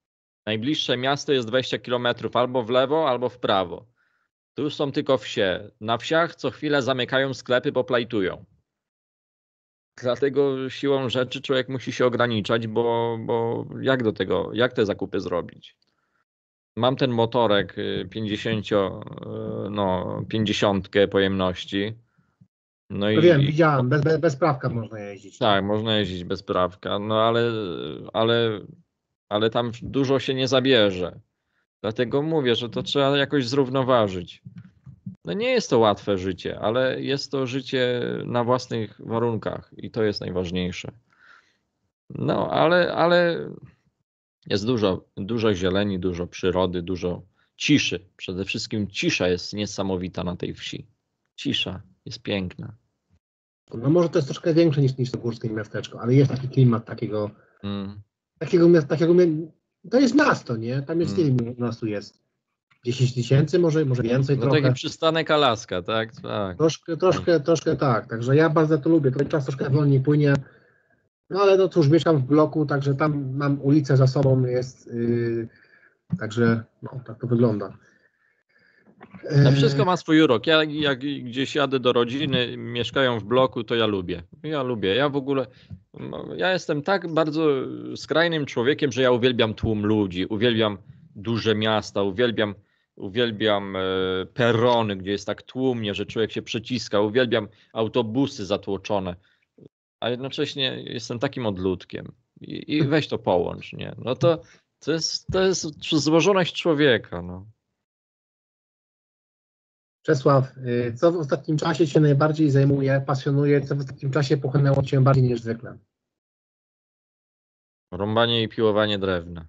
Najbliższe miasto jest dwadzieścia kilometrów albo w lewo, albo w prawo. Tu są tylko wsie. Na wsiach co chwilę zamykają sklepy, bo plajtują. Dlatego siłą rzeczy człowiek musi się ograniczać, bo, bo jak do tego, jak te zakupy zrobić? Mam ten motorek pięćdziesięcio, no, pięćdziesiątkę pojemności. No To i, wiem, i widziałem, bez, bez, bez prawka można jeździć. tak, można jeździć bez prawka, no ale, ale, ale tam dużo się nie zabierze. Dlatego mówię, że to trzeba jakoś zrównoważyć. No nie jest to łatwe życie, ale jest to życie na własnych warunkach i to jest najważniejsze. No, ale, ale jest dużo, dużo zieleni, dużo przyrody, dużo ciszy. Przede wszystkim cisza jest niesamowita na tej wsi. Cisza jest piękna. No może to jest troszkę większe niż, niż to górskie miasteczko, ale jest taki klimat takiego, Mm, takiego, miast- takiego mi- to jest miasto, nie? Tam jest, Mm. ile miastu jest? dziesięć tysięcy, może, może więcej no trochę. taki przystanek Alaska, tak? Tak. Troszkę, troszkę, troszkę tak, także ja bardzo to lubię, ten czas troszkę wolniej płynie, no ale no cóż, mieszkam w bloku, także tam mam ulicę za sobą, jest, yy, także no tak to wygląda. No wszystko ma swój urok. Ja jak gdzieś jadę do rodziny, mieszkają w bloku, to ja lubię. Ja lubię. Ja w ogóle, no, ja jestem tak bardzo skrajnym człowiekiem, że ja uwielbiam tłum ludzi, uwielbiam duże miasta, uwielbiam, uwielbiam e, perony, gdzie jest tak tłumnie, że człowiek się przeciska, uwielbiam autobusy zatłoczone, a jednocześnie jestem takim odludkiem. I, i weź to połącz, nie? No to, to jest, to jest złożoność człowieka, no. Czesław, yy, co w ostatnim czasie Cię najbardziej zajmuje, pasjonuje, co w ostatnim czasie pochłonęło Cię bardziej niż zwykle? Rąbanie i piłowanie drewna.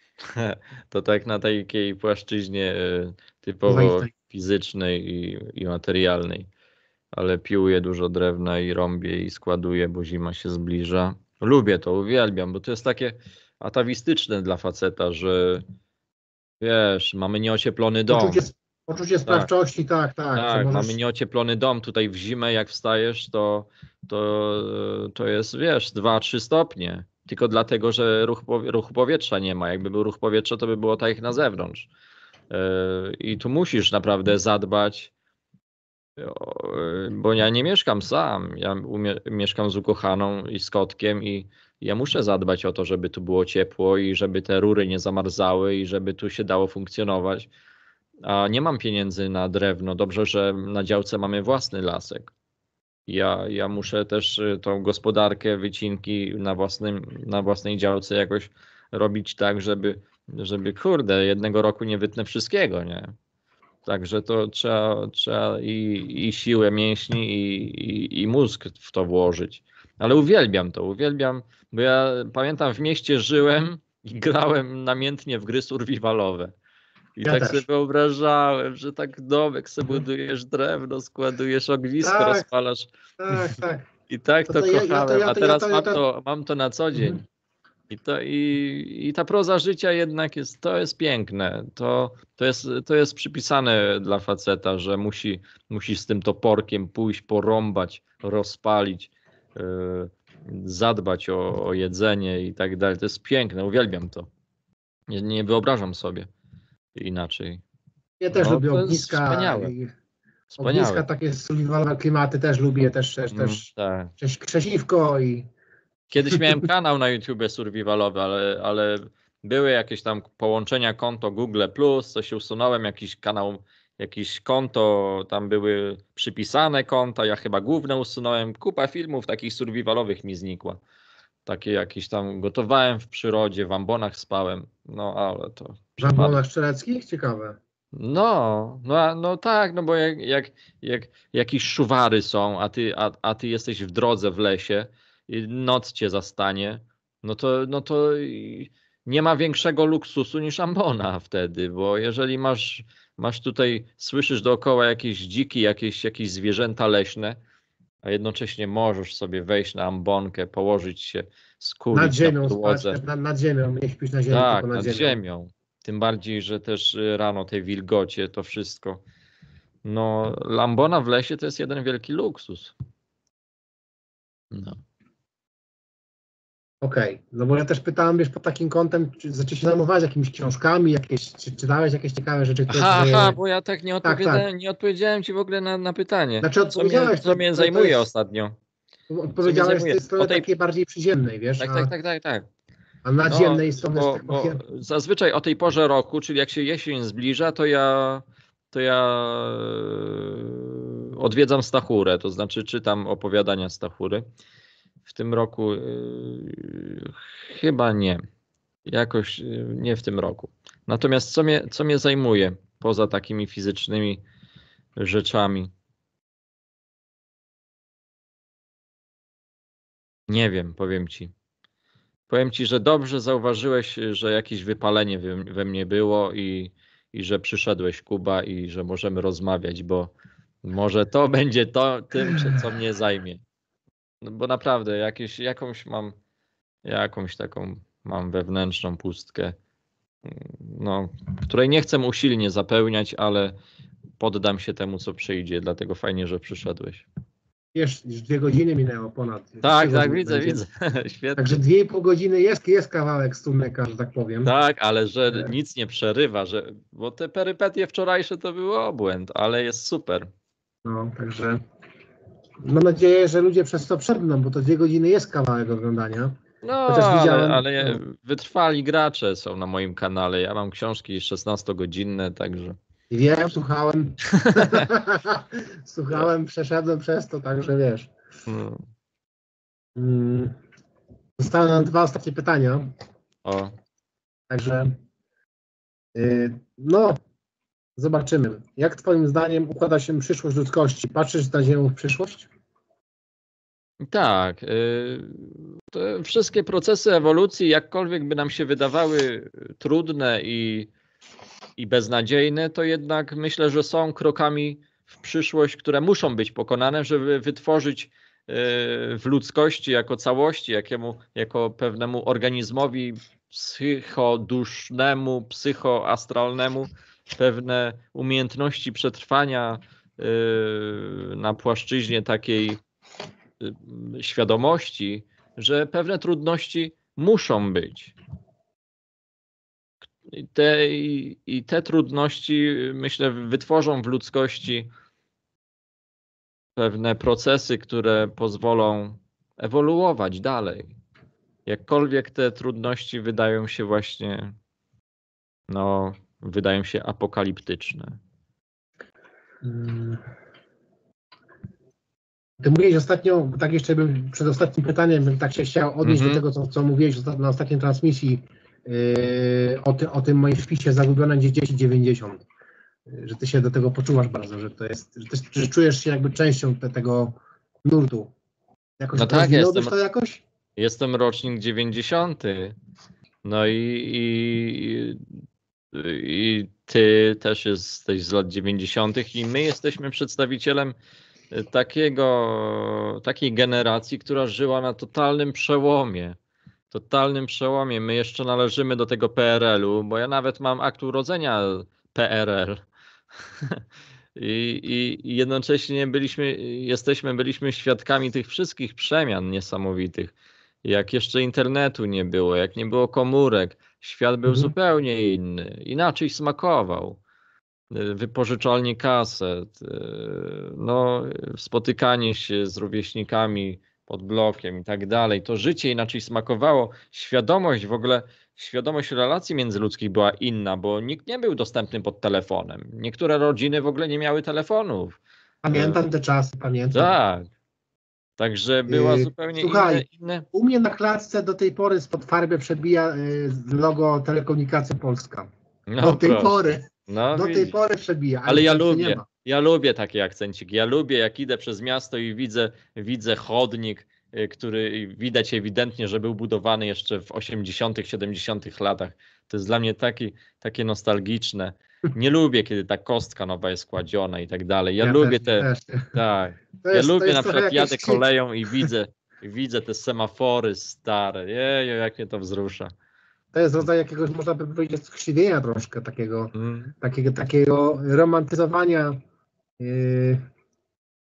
To tak na takiej płaszczyźnie e, typowo Dwunaństej. fizycznej i, i materialnej. Ale piłuję dużo drewna i rąbię i składuję, bo zima się zbliża. Lubię to, uwielbiam, bo to jest takie atawistyczne dla faceta, że wiesz, mamy nieocieplony dom. Poczucie, poczucie sprawczości, tak, tak. że Tak, możesz... mamy nieocieplony dom. Tutaj w zimę jak wstajesz, to, to, to jest, wiesz, dwa trzy stopnie. Tylko dlatego, że ruch, powie- ruchu powietrza nie ma. Jakby był ruch powietrza, to by było tak jak na zewnątrz. Yy, I tu musisz naprawdę zadbać, yy, bo ja nie mieszkam sam. Ja umie, mieszkam z ukochaną i z kotkiem i ja muszę zadbać o to, żeby tu było ciepło i żeby te rury nie zamarzały i żeby tu się dało funkcjonować. A nie mam pieniędzy na drewno. Dobrze, że na działce mamy własny lasek. Ja, ja muszę też y, tą gospodarkę, wycinki na, własnym, na własnej działce jakoś robić tak, żeby, żeby kurde, jednego roku nie wytnę wszystkiego, nie? Także to trzeba, trzeba i, i siłę mięśni, i, i, i mózg w to włożyć. Ale uwielbiam to, uwielbiam, bo ja pamiętam w mieście żyłem i grałem namiętnie w gry survivalowe. I Ja tak też. sobie wyobrażałem, że tak domek sobie Mhm. budujesz, drewno składujesz, ognisko Tak, rozpalasz. tak, tak. I tak To to to ja- ja to- kochałem, ja a to- ja teraz to- ja mam to- to, mam to na co dzień. Mhm. I, to, i, I ta proza życia jednak jest, to jest piękne. To, to, jest, to jest przypisane dla faceta, że musi, musi z tym toporkiem pójść, porąbać, rozpalić, yy, zadbać o, o jedzenie i tak dalej. To jest piękne, uwielbiam to. Nie, nie wyobrażam sobie inaczej. Ja też No, lubię to jest ogniska. wspaniałe. i- Wspaniałe. Ogniska, takie survivalowe klimaty też lubię, też, też, Mm, też tak. Krześ- krzesiwko i Kiedyś miałem kanał na YouTubie survivalowy, ale, ale były jakieś tam połączenia konto Google Plus, coś usunąłem, jakiś kanał, jakieś konto, tam były przypisane konta, ja chyba główne usunąłem, kupa filmów takich survivalowych mi znikła. Takie jakieś tam gotowałem w przyrodzie, w ambonach spałem, no ale to w przepadło. ambonach szczeleckich? Ciekawe. No, no, a- no tak, no bo jak, jak, jak jakieś szuwary są, a ty, a, a ty jesteś w drodze w lesie, i noc cię zastanie, no to, no to i nie ma większego luksusu niż ambona wtedy, bo jeżeli masz, masz tutaj, słyszysz dookoła jakieś dziki, jakieś, jakieś zwierzęta leśne, a jednocześnie możesz sobie wejść na ambonkę, położyć się, Nad skulić na ziemią spać, podłodze. też nad, nad ziemią, nie śpisz na ziemi, Tak, tylko nad, nad ziemią. ziemią. Tym bardziej, że też y, rano tej wilgocie, to wszystko. No, lambona w lesie to jest jeden wielki luksus. No. Okej, no bo ja też pytałem, wiesz, pod takim kątem, czy, czy się zajmowałeś jakimiś książkami, jakieś, czy czytałeś jakieś ciekawe rzeczy, które Aha, ci aha, zajęły? bo ja tak nie Tak, tak. odpowiadałem, nie odpowiedziałem ci w ogóle na, na pytanie. Znaczy Co mnie, odpowiedziałeś, co to, mnie to, to zajmuje jest, ostatnio? Co mnie odpowiedziałeś z zajmuje? tej O strony tej, takiej bardziej przyziemnej, wiesz, tak, tak, a, tak, tak, tak. a No, nadziemnej strony, że bo, tak bo powiem. zazwyczaj o tej porze roku, czyli jak się jesień zbliża, to ja, to ja e, odwiedzam Stachurę, to znaczy czytam opowiadania Stachury. W tym roku e, chyba nie. Jakoś e, nie w tym roku. Natomiast co mnie, co mnie zajmuje poza takimi fizycznymi rzeczami? Nie wiem, powiem ci. Powiem ci, że dobrze zauważyłeś, że jakieś wypalenie we, we mnie było i, i że przyszedłeś, Kuba, i że możemy rozmawiać, bo może to będzie to tym, co co mnie zajmie. No bo naprawdę jakieś, jakąś mam, jakąś taką mam wewnętrzną pustkę, no, której nie chcę usilnie zapełniać, ale poddam się temu, co przyjdzie, dlatego fajnie, że przyszedłeś. Wiesz, już dwie godziny minęło ponad, trzy Tak, tak, godziny widzę, będzie. widzę. Świetnie. Także dwie i pół godziny jest, jest kawałek stuneka, że tak powiem. Tak, ale że E. nic nie przerywa, że, bo te perypetie wczorajsze to był obłęd, ale jest super. No, także mam nadzieję, że ludzie przez to przebną, bo to dwie godziny jest kawałek oglądania. No, Chociaż ale, widziałem, ale no. wytrwali gracze są na moim kanale. Ja mam książki szesnastogodzinne, także. Wiem, słuchałem. Słuchałem, przeszedłem przez to, także wiesz. No. Mm. Zostały nam dwa ostatnie pytania. O. Także yy, no, zobaczymy. Jak twoim zdaniem układa się przyszłość ludzkości? Patrzysz na Ziemię w przyszłość? Tak. y, Te wszystkie procesy ewolucji, jakkolwiek by nam się wydawały trudne i, i beznadziejne, to jednak myślę, że są krokami w przyszłość, które muszą być pokonane, żeby wytworzyć y, w ludzkości jako całości, jakiemu, jako pewnemu organizmowi psychodusznemu, psychoastralnemu pewne umiejętności przetrwania y, na płaszczyźnie takiej y, świadomości, że pewne trudności muszą być. I te, i, i te trudności, myślę, wytworzą w ludzkości pewne procesy, które pozwolą ewoluować dalej. Jakkolwiek te trudności wydają się właśnie, no, wydają się apokaliptyczne. Hmm. Ty mówiłeś ostatnio, tak jeszcze bym przed ostatnim pytaniem, bym tak się chciał odnieść Mhm. do tego, co, co mówiłeś na ostatniej transmisji yy, o, ty, o tym moim wpisie Zagubione Dzieci dziewięćdziesiąt. Yy, że ty się do tego poczuwasz bardzo, że to jest, że, ty, że czujesz się jakby częścią te, tego nurtu. Jakoś No tak, rozwinąłbyś jestem, to jakoś? jestem rocznik dziewięćdziesiąty. No i, i, i ty też jesteś z lat dziewięćdziesiątych i my jesteśmy przedstawicielem takiego, takiej generacji, która żyła na totalnym przełomie. Totalnym przełomie. My jeszcze należymy do tego P R L-u, bo ja nawet mam akt urodzenia P R L. I, i, I jednocześnie byliśmy, jesteśmy, byliśmy świadkami tych wszystkich przemian niesamowitych. Jak jeszcze internetu nie było, jak nie było komórek, świat był Mhm. zupełnie inny, inaczej smakował. Wypożyczalnie kaset, no, spotykanie się z rówieśnikami pod blokiem i tak dalej. To życie inaczej smakowało. Świadomość w ogóle, świadomość relacji międzyludzkich była inna, bo nikt nie był dostępny pod telefonem. Niektóre rodziny w ogóle nie miały telefonów. Pamiętam te czasy, pamiętam. Tak. Także była Yy, zupełnie słuchaj, inne, inne. U mnie na klatce do tej pory spod farby przebija yy, logo Telekomunikacja Polska. No, Do tej proszę. pory. No, Do tej widzisz. pory przebija. Ale ja już nie lubię, ma. ja lubię takie akcenciki. Ja lubię, jak idę przez miasto i widzę, widzę chodnik, y, który widać ewidentnie, że był budowany jeszcze w osiemdziesiątych, siedemdziesiątych latach. To jest dla mnie taki, takie nostalgiczne. Nie lubię, kiedy ta kostka nowa jest kładziona i tak dalej. Ja, Ja lubię też, te, też. tak. To Ja jest, to lubię jest na trochę przykład jakieś jadę ci- koleją i widzę, widzę te semafory stare. Jeju, jak mnie to wzrusza. To jest rodzaj jakiegoś, można by powiedzieć, skrzywienia troszkę, takiego, Mm. takiego, takiego romantyzowania yy,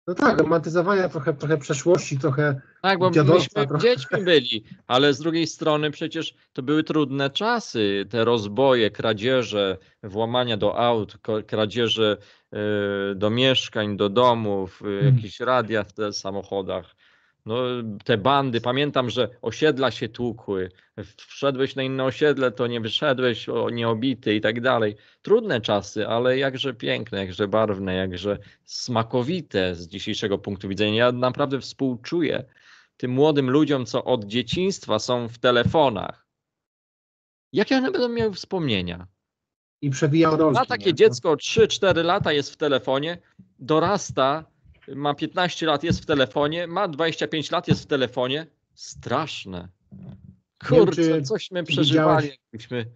No tak, romantyzowania trochę, trochę przeszłości, trochę Tak, bo dziadostwa. myśmy Trochę. dziećmi byli, ale z drugiej strony przecież to były trudne czasy, te rozboje, kradzieże, włamania do aut, ko- kradzieże y, do mieszkań, do domów, y, Hmm. jakieś radia w te samochodach. No, te bandy, pamiętam, że osiedla się tłukły. Wszedłeś na inne osiedle, to nie wyszedłeś o, nieobity i tak dalej. Trudne czasy, ale jakże piękne, jakże barwne, jakże smakowite z dzisiejszego punktu widzenia. Ja naprawdę współczuję tym młodym ludziom, co od dzieciństwa są w telefonach. Jakie one będą miały wspomnienia? I przewijał rolki. Ma takie nie? dziecko trzy cztery lata, jest w telefonie, dorasta, ma piętnaście lat, jest w telefonie, ma dwadzieścia pięć lat, jest w telefonie. Straszne. Kurczę, czy cośmy ty przeżywali, widziałeś- jakbyśmy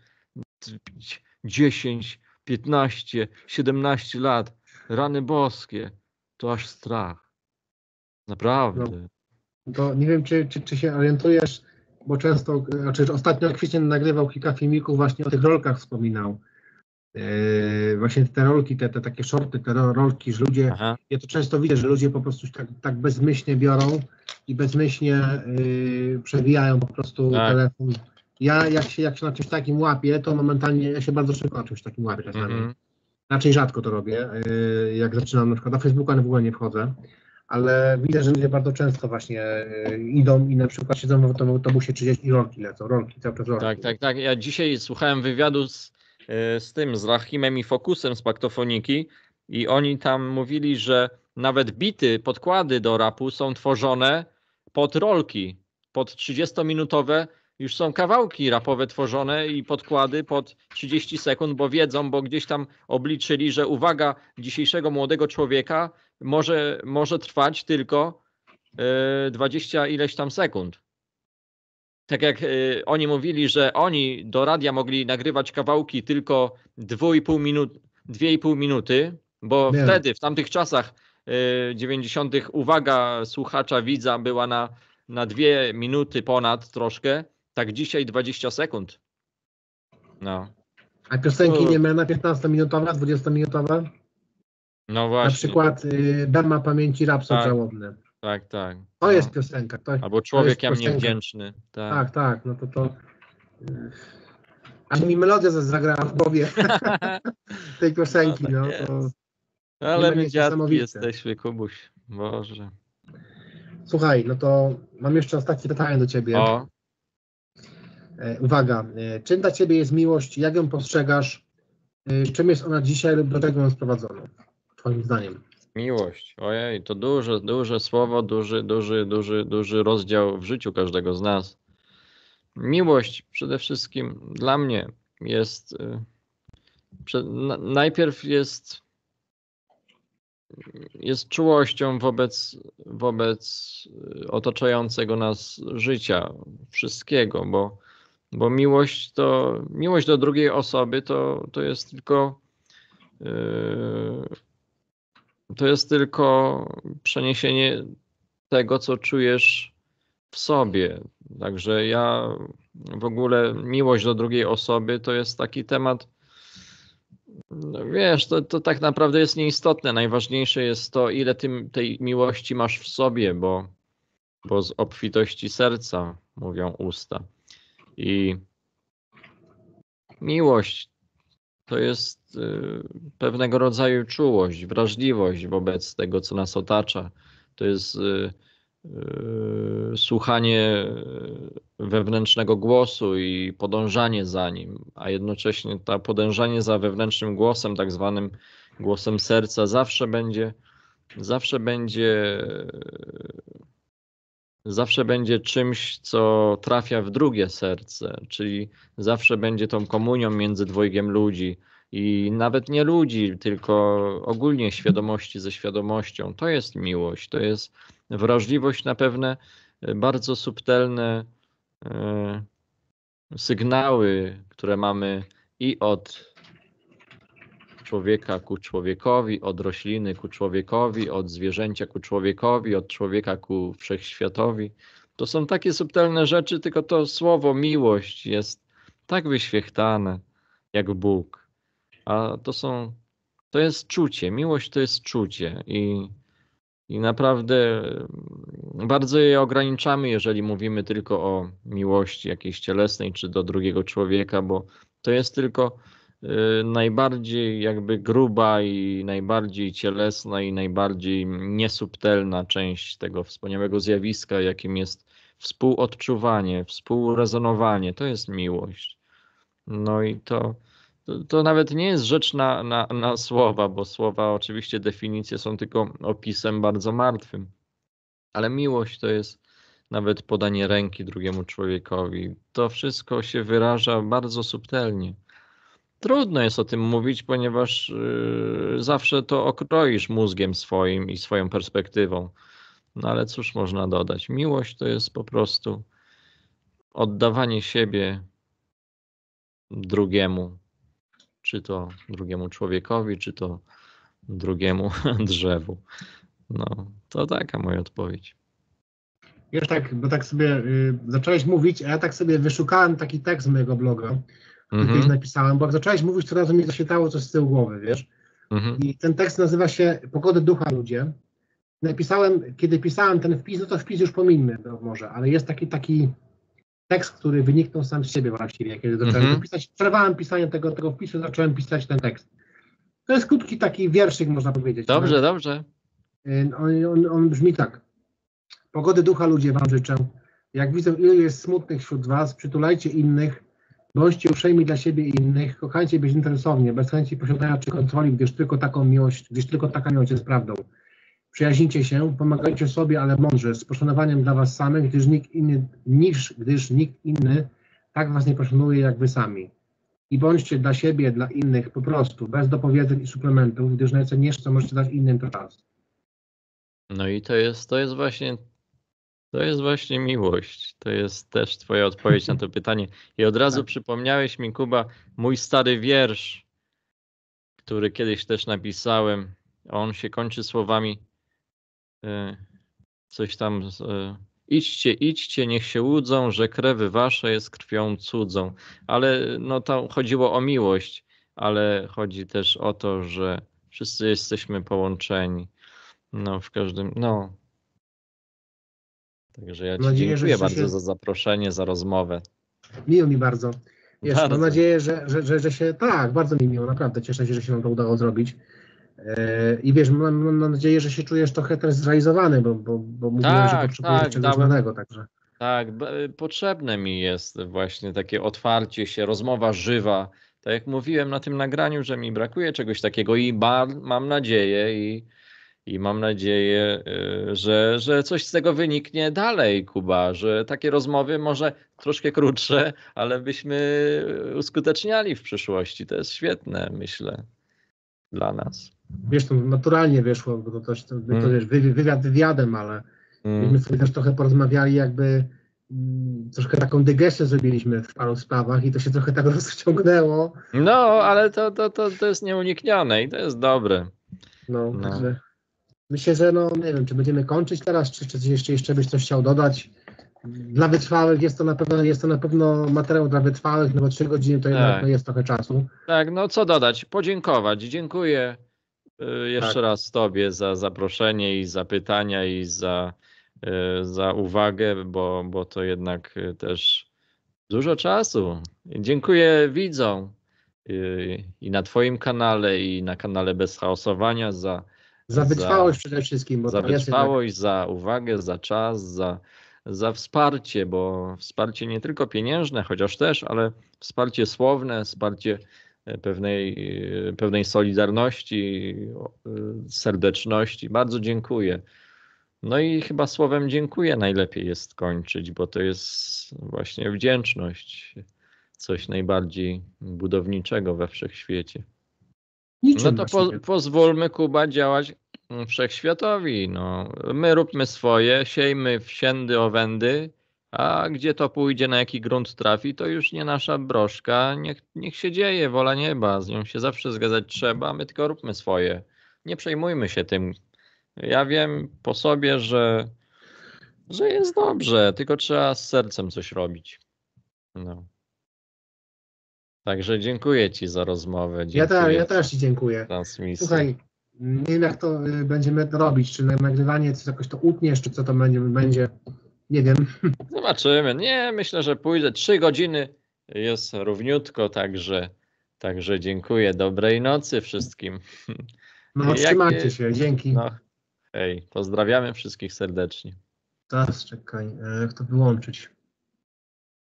dziesięć, piętnaście, siedemnaście lat. Rany boskie. To aż strach. Naprawdę. To nie wiem, czy, czy, czy się orientujesz, bo często, znaczy ostatnio Kwieścian nagrywał kilka filmików, właśnie o tych rolkach wspominał. Yy, właśnie te rolki, te, te takie shorty, te ro- rolki, że ludzie, Aha. ja to często widzę, że ludzie po prostu tak, tak bezmyślnie biorą i bezmyślnie yy, przewijają po prostu Tak. telefon. Ja jak się, jak się na czymś takim łapię, to momentalnie ja się bardzo szybko na czymś takim łapię czasami. Mhm. Raczej rzadko to robię, yy, jak zaczynam na przykład na Facebooka w ogóle nie wchodzę, ale widzę, że ludzie bardzo często właśnie yy, idą i na przykład siedzą w auto- autobusie czy gdzieś i rolki lecą, rolki, cały czas rolki. Tak, tak, tak. Ja dzisiaj słuchałem wywiadu z, e, z tym, z Rachimem i Fokusem z Paktofoniki i oni tam mówili, że nawet bity, podkłady do rapu są tworzone pod rolki, pod trzydziestominutowe. Już są kawałki rapowe tworzone i podkłady pod trzydzieści sekund, bo wiedzą, bo gdzieś tam obliczyli, że uwaga dzisiejszego młodego człowieka może, może trwać tylko e, dwadzieścia ileś tam sekund. Tak jak y, oni mówili, że oni do radia mogli nagrywać kawałki tylko dwa i pół minut, dwie i pół minuty, bo Wiem. wtedy, w tamtych czasach y, dziewięćdziesiątych uwaga słuchacza, widza była na, na dwie minuty ponad troszkę, tak dzisiaj dwadzieścia sekund. No, A piosenki To- nie ma na piętnastominutowe, dwudziestominutowe? no Na właśnie. przykład y, Dama pamięci Rapsod Tak. żałobny. Tak, tak. To no. jest piosenka. To, Albo to człowiek jest jam piosenka. niewdzięczny. Tak. Tak, tak, no to to... y, Aż mi melodia za- zagrała w głowie tej piosenki, tak no to... jest. Ale numer my jest dziadki niesamowity. jesteśmy, Kubuś. Boże. Słuchaj, no to mam jeszcze ostatnie pytanie do Ciebie. O. E, uwaga, e, czym dla Ciebie jest miłość, jak ją postrzegasz, e, czym jest ona dzisiaj lub do czego ją sprowadzono, Twoim zdaniem? Miłość. Ojej, to duże, duże słowo, duży, duży, duży, duży rozdział w życiu każdego z nas. Miłość przede wszystkim dla mnie jest. y, prze- na- Najpierw jest, jest czułością wobec, wobec y, otaczającego nas życia, wszystkiego, bo, bo miłość to miłość do drugiej osoby to, to jest tylko. y, To jest tylko przeniesienie tego, co czujesz w sobie. Także ja w ogóle miłość do drugiej osoby to jest taki temat, no wiesz, to, to tak naprawdę jest nieistotne. Najważniejsze jest to, ile ty tej miłości masz w sobie, bo, bo z obfitości serca mówią usta. I miłość to jest y, pewnego rodzaju czułość, wrażliwość wobec tego, co nas otacza. To jest y, y, słuchanie wewnętrznego głosu i podążanie za nim, a jednocześnie to podążanie za wewnętrznym głosem, tak zwanym głosem serca, zawsze będzie, zawsze będzie, zawsze będzie czymś, co trafia w drugie serce, czyli zawsze będzie tą komunią między dwojgiem ludzi. I nawet nie ludzi, tylko ogólnie świadomości ze świadomością. To jest miłość, to jest wrażliwość na pewne e, bardzo subtelne e, sygnały, które mamy i od człowieka ku człowiekowi, od rośliny ku człowiekowi, od zwierzęcia ku człowiekowi, od człowieka ku wszechświatowi. To są takie subtelne rzeczy, tylko to słowo miłość jest tak wyświechtane jak Bóg. A to są, to jest czucie, miłość to jest czucie i i naprawdę bardzo je ograniczamy, jeżeli mówimy tylko o miłości jakiejś cielesnej czy do drugiego człowieka, bo to jest tylko najbardziej jakby gruba i najbardziej cielesna i najbardziej niesubtelna część tego wspaniałego zjawiska, jakim jest współodczuwanie, współrezonowanie. To jest miłość. No i to, to, to nawet nie jest rzecz na, na, na słowa, bo słowa oczywiście definicje są tylko opisem bardzo martwym. Ale miłość to jest nawet podanie ręki drugiemu człowiekowi. To wszystko się wyraża bardzo subtelnie. Trudno jest o tym mówić, ponieważ yy, zawsze to okroisz mózgiem swoim i swoją perspektywą. No ale cóż można dodać? Miłość to jest po prostu oddawanie siebie drugiemu, czy to drugiemu człowiekowi, czy to drugiemu drzewu. No, to taka moja odpowiedź. Wiesz, tak, bo tak sobie y, zacząłeś mówić, a ja tak sobie wyszukałem taki tekst z mojego bloga, który Mhm. kiedyś napisałem, bo jak zacząłeś mówić, to razu mi zaświetało coś z tyłu głowy, wiesz. Mhm. I ten tekst nazywa się Pogody ducha ludzie. Napisałem, kiedy pisałem ten wpis, no to wpis już pomińmy to może, ale jest taki taki tekst, który wyniknął sam z siebie właściwie, kiedy zacząłem Mhm. to pisać. Przerwałem pisanie tego, tego wpisu, zacząłem pisać ten tekst. To jest krótki taki wierszyk, można powiedzieć. Dobrze, ale, dobrze. y, On, on, on brzmi tak. Pogody ducha ludzie wam życzę. Jak widzę, ilu jest smutnych wśród was, przytulajcie innych, bądźcie uprzejmi dla siebie i innych, kochajcie bezinteresownie, bez chęci posiadania czy kontroli, gdyż tylko taką miłość, gdyż tylko taka miłość jest prawdą. Przyjaźnijcie się, pomagajcie sobie, ale mądrze, z poszanowaniem dla was samych, gdyż nikt inny, niż, gdyż nikt inny tak was nie poszanuje jak wy sami. I bądźcie dla siebie, dla innych po prostu, bez dopowiedzeń i suplementów, gdyż najcenniejsze, co możecie dać innym, to czas. No i to jest, to jest właśnie, to jest właśnie miłość. To jest też twoja odpowiedź na to pytanie. I od razu Tak. przypomniałeś mi, Kuba, mój stary wiersz, który kiedyś też napisałem. On się kończy słowami y, coś tam y, idźcie, idźcie, niech się łudzą, że krew wasza jest krwią cudzą. Ale no to chodziło o miłość, ale chodzi też o to, że wszyscy jesteśmy połączeni. No w każdym, no. Także ja Mam ci nadzieję, że dziękuję się, bardzo się za zaproszenie, za rozmowę. miło mi bardzo. Wiesz, mam Bardzo. nadzieję, że, że, że, że się, tak, bardzo mi miło, naprawdę cieszę się, że się nam to udało zrobić. E, I wiesz, mam, mam nadzieję, że się czujesz trochę też zrealizowany, bo, bo, bo mówiłem, że Tak, potrzebujesz tak, czegoś dałem. nowego, także. Tak, b- potrzebne mi jest właśnie takie otwarcie się, rozmowa żywa. Tak jak mówiłem na tym nagraniu, że mi brakuje czegoś takiego i ba- mam nadzieję i, i mam nadzieję, y, że, że coś z tego wyniknie dalej, Kuba, że takie rozmowy może troszkę krótsze, ale byśmy uskuteczniali w przyszłości. To jest świetne, myślę, dla nas. Wiesz, to naturalnie wyszło, bo to, to, to, to Mm. wiesz, wy- wywiad wywiadem, ale Mm. myśmy sobie też trochę porozmawiali, jakby mm, troszkę taką dygresję zrobiliśmy w paru sprawach i to się trochę tak rozciągnęło. No, ale to, to, to, to jest nieuniknione i to jest dobre. No, No. także myślę, że no nie wiem, czy będziemy kończyć teraz, czy, czy jeszcze, jeszcze byś coś chciał dodać. Dla wytrwałych jest to na pewno, jest to na pewno materiał dla wytrwałych, no bo trzy godziny to jednak Tak. no jest trochę czasu. Tak, no co dodać? Podziękować. Dziękuję y, jeszcze Tak. raz Tobie za zaproszenie i za pytania i za, y, za uwagę, bo, bo to jednak y, też dużo czasu. Dziękuję widzom y, i na Twoim kanale, i na kanale Bez Chaosowania za, Za wytrwałość przede wszystkim, bo za to jest jednak, wytrwałość, za uwagę, za czas, za, za wsparcie, bo wsparcie nie tylko pieniężne, chociaż też, ale wsparcie słowne, wsparcie pewnej, pewnej solidarności, serdeczności. Bardzo dziękuję. No i chyba słowem dziękuję najlepiej jest kończyć, bo to jest właśnie wdzięczność, coś najbardziej budowniczego we wszechświecie. niczym No to po, właściwie. pozwólmy, Kuba, działać wszechświatowi. No, my róbmy swoje, siejmy wsiędy owędy, a gdzie to pójdzie, na jaki grunt trafi, to już nie nasza broszka. Niech, niech się dzieje, wola nieba, z nią się zawsze zgadzać trzeba, my tylko róbmy swoje. Nie przejmujmy się tym. Ja wiem po sobie, że, że jest dobrze, tylko trzeba z sercem coś robić. No. Także dziękuję Ci za rozmowę. Ja, ta, Dziękuję ja za też Ci dziękuję. transmisję. Słuchaj, Nie wiem, jak to y, będziemy robić, czy nagrywanie coś jakoś to utniesz, czy co to będzie, będzie. Nie wiem. Zobaczymy. Nie, myślę, że pójdę. Trzy godziny jest równiutko, także, także dziękuję. Dobrej nocy wszystkim. No, Jak, trzymajcie się, dzięki. no, hej, pozdrawiamy wszystkich serdecznie. Teraz czekaj, e, jak to wyłączyć.